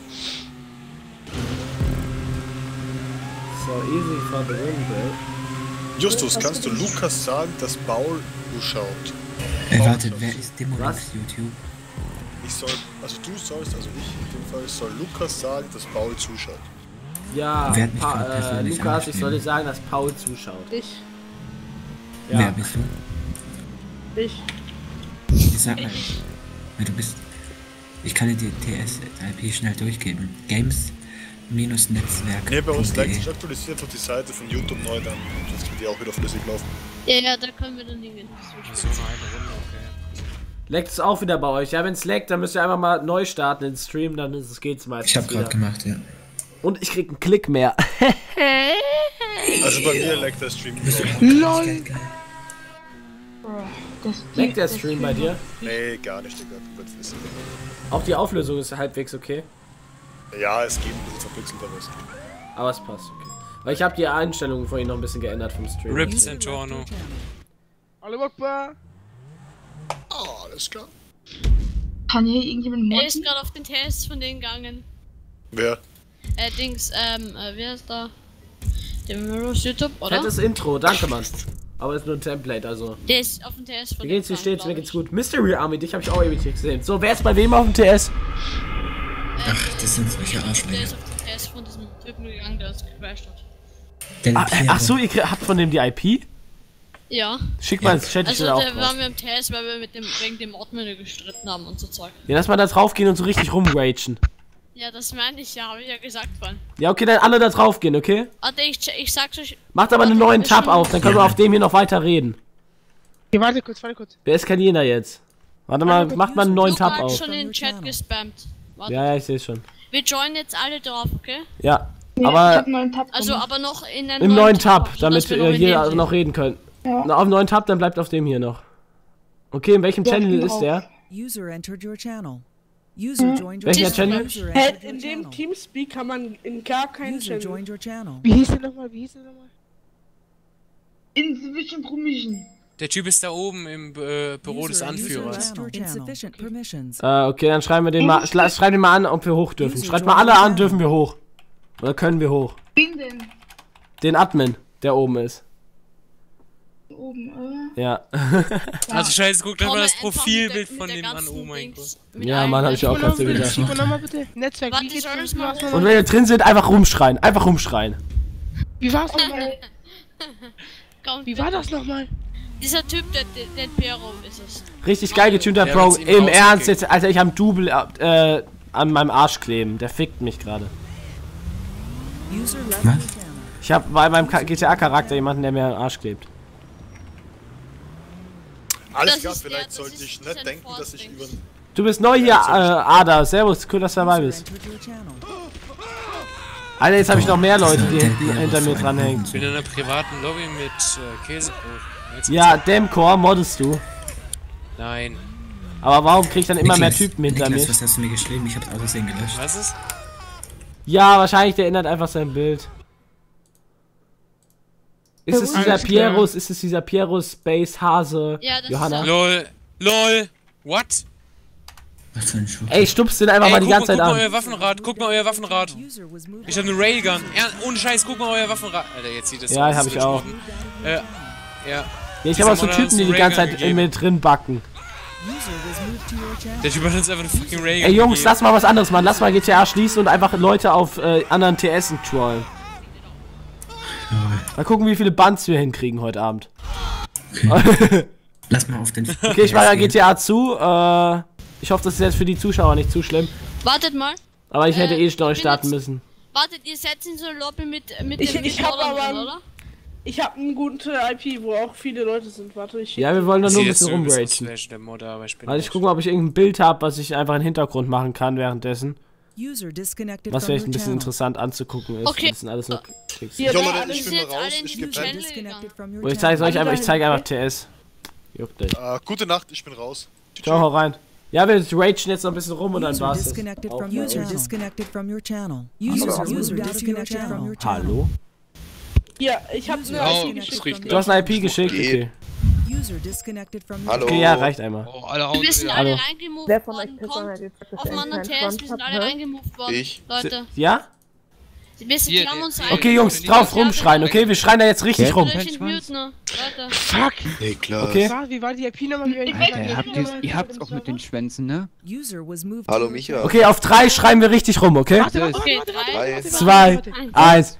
So, easy for the win, bro. Justus, kannst du Lukas sagen, dass Paul zuschaut? Äh, warte, wer ist Demonix YouTube? Ich soll, also du sollst, also ich in dem Fall, soll Lukas sagen, dass Paul zuschaut. Ja, Wer hat mich gerade pa äh, persönlich Lukas, ich angeschrieben? soll dir sagen, dass Paul zuschaut. Ich. Ja. Wer bist du? Ich. Ich sag mal, weil du bist. Ich kann dir die T S-I P schnell durchgeben. Games-Netzwerk. Ne, bei uns leckt sich aktualisiert einfach die Seite von YouTube neu dann. Jetzt wird die auch wieder flüssig laufen. Ja, ja, da können wir dann hingehen. So eine Runde, okay. Leckt es auch wieder bei euch? Ja, wenn es leckt, dann müsst ihr einfach mal neu starten in den Stream, dann ist es geht's meistens. Ich hab gerade gemacht, ja. Und ich krieg einen Klick mehr. Also bei mir leckt der Stream nicht. LOL! Leckt der Stream bei dir? Nee, gar nicht, Digga. Wissen. Auch die Auflösung ist halbwegs okay. Ja, es geht ein bisschen verpixelt, aber es geht. Aber es passt, okay. Weil ich habe die Einstellungen vorhin noch ein bisschen geändert vom Stream. Rip Centorno. Alle Akbar! Oh, alles klar. Kann hier irgendjemand modden? Er ist gerade auf den Test von denen gegangen. Wer? Äh, Dings, ähm, äh, wer ist da? Der Mirror's YouTube, oder? Fettes Intro, danke Mann. Aber ist nur ein Template, also. Der ist auf dem T S von Wie geht's, wie denen steht's, mir gegangen, geht's gut. Mystery Army, dich habe ich auch ewig nicht gesehen. So, wer ist bei wem auf dem T S? Ach, das sind solche glaub ich. Der Arschlöcher. ist auf den T S von diesem Typen gegangen, der uns gecrashed hat. Ah, äh, ach so, ihr habt von dem die I P? Ja. Schick mal ins Chat, ich Also will auch der drauf. waren wir im T S, weil wir mit dem wegen dem Ordmenü gestritten haben und so Zeug. Ja, lass mal da drauf gehen und so richtig rumragen. Ja, das meine ich ja, habe ich ja gesagt vorhin. Ja, okay, dann alle da drauf gehen, okay? Warte, ich, ich sag's euch. Macht aber einen neuen Tab auf, dann können wir auf dem hier noch weiter reden. Okay, warte kurz, warte kurz. Wer ist Kalina jetzt? Warte mal, macht mal einen neuen Tab Luca hat auf. schon in den Chat gespammt. Warte. Ja, ja, ich sehe schon. Wir joinen jetzt alle drauf, okay? Ja, Ja, aber ich hab einen neuen Tab Also gemacht. aber noch in einen im neuen Tab, sodass damit wir ihr in hier dem also sind. noch reden könnt. Ja. Na, auf dem neuen Tab, dann bleibt auf dem hier noch. Okay, in welchem Ja, ich Channel bin ist drauf. der? User entered your channel. User joined your Welcher channel. Channel? User Hä, entered your in dem channel. Teamspeak kann man in gar keinen User Channel. joined your channel. Wie hieß der nochmal? Wie hieß der nochmal? Insufficient Permission. Der Typ ist da oben im äh, Büro des User- Anführers. User left your channel. Insufficient permissions. Äh, okay, dann schreiben wir den mal, schla- schreiben wir mal an, ob wir hoch dürfen. Schreibt mal alle an, dürfen wir hoch. Oder können wir hoch? Wen denn? Den Admin, der oben ist. Oben, äh? Ja. Also scheiße, guckt einfach Komm, das einfach mit Profilbild der- von mit der dem an, ganzen oh mein Dings, Gott. mit Ja, allen Mann, hab ich auch Leuten. gerade wieder. Schick mal nochmal bitte. Netzwerk, Warte, wie geht's soll denn? das Wie mal- war's Und nochmal? wenn wir drin sind, einfach rumschreien. Einfach rumschreien. Wie war's nochmal? Komm, Wie war das nochmal? Dieser Typ, der, der, der Pero ist es. Richtig geil getunter Der Bro. wird's ihm Im rausgekickt. Ernst jetzt, Alter, ich hab ein Double äh, an meinem Arsch kleben. Der fickt mich gerade. User left Was? your channel. Ich hab bei meinem G T A-Charakter jemanden, der mir an den Arsch klebt. Alles Das klar, ist der- vielleicht das sollte ist- ich das ist nicht ein denken, dass ich Force-Dings. über... Du bist neu hier, äh, Ada. Servus, cool, dass du dabei User bist. entered your channel. Alter, jetzt habe ich noch mehr Leute, die Der hinten, Virus hinter mir so dranhängen. Ich bin in einer privaten Lobby mit äh, Käsebrot. Jetzt Ja, geht's- Demcore moddest du. Nein. Aber warum krieg ich dann immer mehr Niklas, Typen hinter Niklas, mir? was hast du mir geschrieben? Ich hab's außersehen gelöscht. Was ist? Ja, wahrscheinlich, der ändert einfach sein Bild. Ist es dieser Alles klar. Pieros, ist es dieser Pieros Space Hase Ja, das Johanna? ist LOL. LOL. What? Was für ein Schuh. Ey, stupst den einfach Ey, mal die guck, ganze mal, Zeit guck mal an. euer Waffenrad. Guck mal euer Waffenrad. User was moved. Ich hab eine Railgun. Ja, ohne Scheiß, guck mal euer Waffenrad. Alter, jetzt sieht das Ja, aus, hab als ich würde auch. modden. Äh, ja. Ja, ich Dieser hab auch so Mod hat Typen, uns die die eine ganze Zeit Railgun in mir gegeben. drin backen. User was moved to your channel. Der Typ hat uns einfach eine fucking Railgun Ey Jungs, gegeben. lass mal was anderes machen. Lass mal G T A schließen und einfach Leute auf äh, anderen T S trollen. Mal gucken, wie viele Bands wir hinkriegen heute Abend. Lass mal auf den. Okay, ich mache ja G T A zu. Äh, ich hoffe, das ist jetzt für die Zuschauer nicht zu schlimm. Wartet mal. Aber ich hätte Äh, eh neu ich bin starten jetzt- müssen. Wartet, ihr setzt in so eine Lobby mit, mit Ich- dem ich hab Controller aber- drin, oder? Ich hab einen guten I P, wo auch viele Leute sind. Warte, ich. Ja, wir wollen doch Ich nur sehe ein jetzt bisschen so übelst rumragen. Slash der Modder, aber ich bin Also ich raus. gucke mal, ob ich irgendein Bild habe, was ich einfach in den Hintergrund machen kann währenddessen. User disconnected Was from vielleicht your ein bisschen channel. interessant anzugucken ist. Okay. Das sind alles nur Klicks. Hier, Jo, da, Leute, alle ich bin sind- mal raus, alle in ich diesen geb Channel Ende. Disconnected from your Und ich zeige channel. euch einfach, ich zeige einfach T S. Juckt euch. Äh, gute Nacht, ich bin raus. Ciao, hau rein. Ja, wir ragen jetzt noch ein bisschen rum und dann User war's das. disconnected Auch from bei your uns. channel. Disconnected from your channel. User, user disconnected from your channel. Hallo? Ja, ich hab User eine disconnected I P geschickt. from Du your hast eine I P channel. geschickt? Okay. User disconnected from your Hallo. Okay, ja, reicht einmal. Oh, alle Wir hauen sind wieder. alle Hallo. reingemoved Wer von euch worden. Person hat Kommt jetzt gesagt, dass auf er dem anderen einen T S, wir sind Schwanz alle hat, ne? reingemoved worden. Ich. Leute, Ja? Wir sind, die haben uns Okay, Jungs, drauf rumschreien, okay? Wir schreien da jetzt richtig rum. Fuck! Nee, klar. Okay. Wie war die I P nochmal? Alter, habt ihr, ihr habt's auch mit den Schwänzen, ne? Hallo, Micha. Okay, auf drei schreien wir richtig rum, okay? Okay, drei, zwei, eins.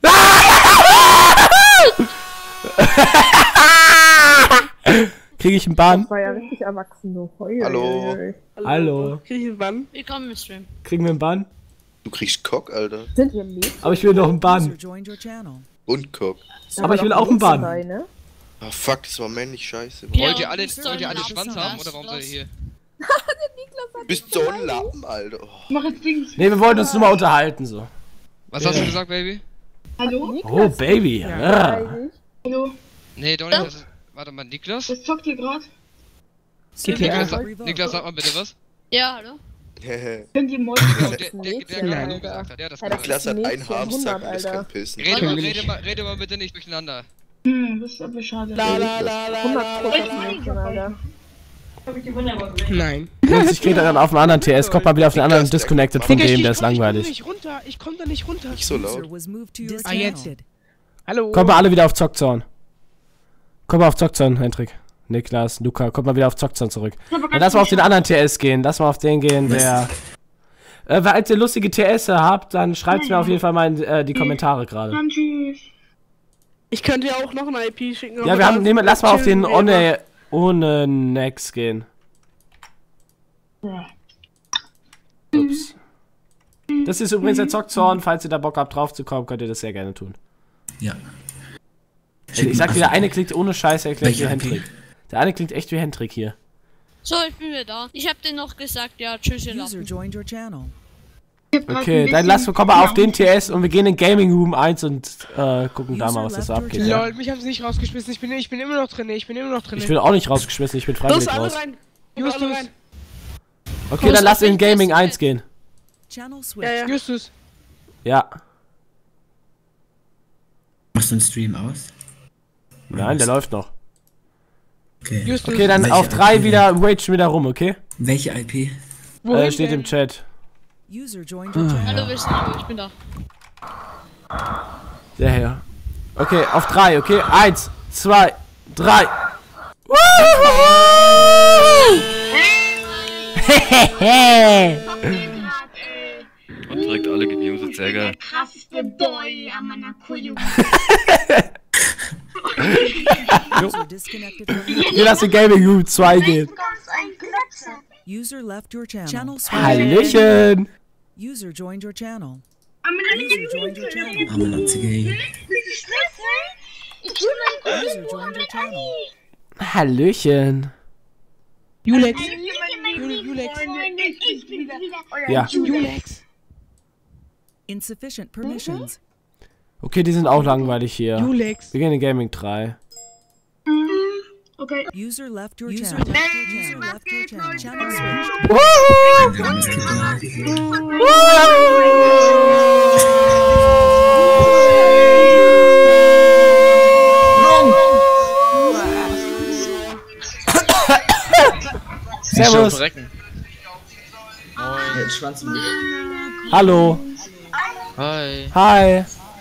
Kriege ich einen Bann? Das war ja richtig erwachsen, du. Hallo. Hallo. Krieg ich einen Bann? Willkommen im Stream. Kriegen wir einen Bann? Du kriegst Cock, Alter. Sind wir Mädchen? Aber ich will noch einen Bann. Und Cock. Aber ich will auch einen Bann. Ah, fuck, das war männlich scheiße. Ja, wollt ihr alle, und wollt ihr alle Lappen Schwanz haben, haben oder warum seid ihr hier? Bist so ein Lappen, Alter. Oh. Mach jetzt Dings. Ne, wir wollten uns nur mal unterhalten, so. Was hast du gesagt, Baby? Hallo? Oh, Baby. Ja. Hallo? Nee, doch nicht. Das ist, warte mal, Niklas? Was zockt ihr gerade? Niklas, sag- Niklas, sag mal bitte was. Ja, hallo? Könnt ihr Mäuse? Ja, der, der, der, der gerade Hallo gesagt hat, ja, das kann Niklas hat einen Haarsack und das kann pissen. Rede mal, rede mal, rede mal bitte nicht durcheinander. Hm, das ist aber schade. La la la la la. Nein. Jungs, ich krieg da dann auf einen anderen T S. Kommt mal wieder auf den anderen Disconnected von dem, der ist langweilig. Ich komm da nicht runter, ich komm da nicht runter. Nicht so laut. Ah, jetzt. Hallo. Kommt mal alle wieder auf Zockzorn. Kommt mal auf Zockzorn, Hendrik. Niklas, Luca, kommt mal wieder auf Zockzorn zurück. Dann lass mal auf den anderen T S gehen. Lass mal auf den gehen, der... Äh, falls ihr lustige T S habt, dann schreibt's mir auf jeden Fall mal in äh, die Kommentare gerade. Ich könnte ja auch noch eine I P schicken. Ja, wir haben... Nehmen, lass mal auf den ohne, ohne Nex gehen. Ups. Das ist übrigens der Zockzorn. Falls ihr da Bock habt drauf zu kommen, könnt ihr das sehr gerne tun. Ja. Also ich sag dir, der eine klingt ohne Scheiße, er klingt wie Welche I P? Hendrik. Der eine klingt echt wie Hendrik hier. So, ich bin wieder da. Ich hab denen noch gesagt, ja, tschüss, ihr User Lappen. joined your channel. Okay, dann lass komm mal auf den T S und wir gehen in Gaming Room eins und äh, gucken da mal, was das so abgeht. Ja. Lol, mich haben sie nicht rausgeschmissen. Ich bin, ich bin immer noch drin. Ich bin immer noch drin. Ich bin auch nicht rausgeschmissen, ich bin freiwillig alle raus. rein. Justus. Rein. Okay, dann lass in Gaming eins gehen. Channel switch. Ja, ja. Justus. Ja. Machst du den Stream aus? Nein, der läuft noch. Okay. Justus. Okay, dann Welche auf drei I P? wieder Rage wieder rum, okay? Welche I P? Äh, steht im Chat. User joined your channel. Hallo, wir sind da, ich bin da. Der hier. Okay, auf drei, okay? Eins, zwei, drei. Und direkt alle gemutet, sehr geil. Krasseste Boy an meiner Kuh. Wir lassen Gaming Room zwei gehen. User left your channel. Channel switch. Hallöchen. User joined your channel. User joined your channel. Aber noch zu gay. User joined your channel. Hallöchen. Julex. Julex. Ja. Julex. Insufficient permissions. Okay, die sind auch langweilig hier. Julex. Wir gehen in Gaming drei. Okay. User left your channel. User left your channel. Channel switched. Servus. Moin. Schwanz im Licht. Hallo. Hi. Hi.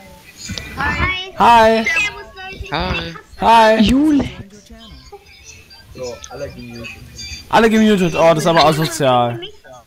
Hi. Hi. Hi. Jule. So, alle gemutet. Alle gemutet. Oh, das ist aber asozial.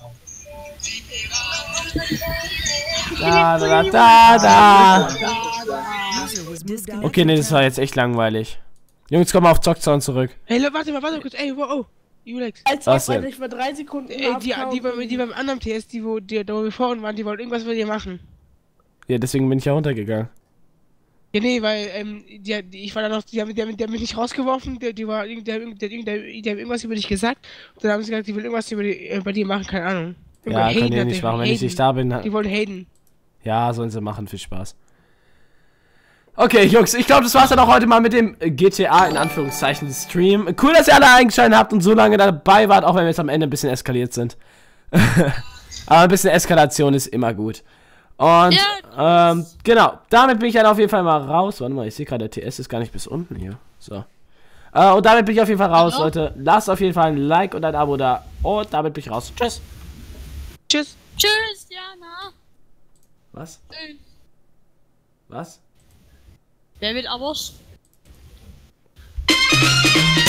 Da, da, da, da. Okay, nee, das war jetzt echt langweilig. Jungs, komm mal auf Zockzorn zurück. Hey, warte mal, warte mal kurz. Ey, wow, oh. Julex. Als Was denn? Ich war drei Sekunden. Ey, die, die, die, die beim anderen T S, die wo, die, da wo wir vorhin waren, die wollten irgendwas mit dir machen. Ja, deswegen bin ich ja runtergegangen. Ja, nee, weil, ähm, die, die, ich war da noch, die haben, die haben, die haben mich nicht rausgeworfen, die, die, war, die, die, die, die, die haben irgendwas über dich gesagt. Und dann haben sie gesagt, die will irgendwas über die, äh, bei dir machen, keine Ahnung. Ja, können die nicht machen, wenn ich nicht da bin. Die wollen haten. Ja, sollen sie machen, viel Spaß. Okay, Jungs, ich glaube, das war's dann auch heute mal mit dem G T A in Anführungszeichen Stream. Cool, dass ihr alle eingeschaltet habt und so lange dabei wart, auch wenn wir jetzt am Ende ein bisschen eskaliert sind. Aber ein bisschen Eskalation ist immer gut. Und, ja. ähm, genau, damit bin ich dann auf jeden Fall mal raus. Warte mal, ich sehe gerade, der T S ist gar nicht bis unten hier. So. Äh, und damit bin ich auf jeden Fall raus, Hallo? Leute. Lasst auf jeden Fall ein Like und ein Abo da. Und damit bin ich raus. Tschüss. Tschüss. Tschüss, Jana. Was? Tschüss. Was? Wer will Abos?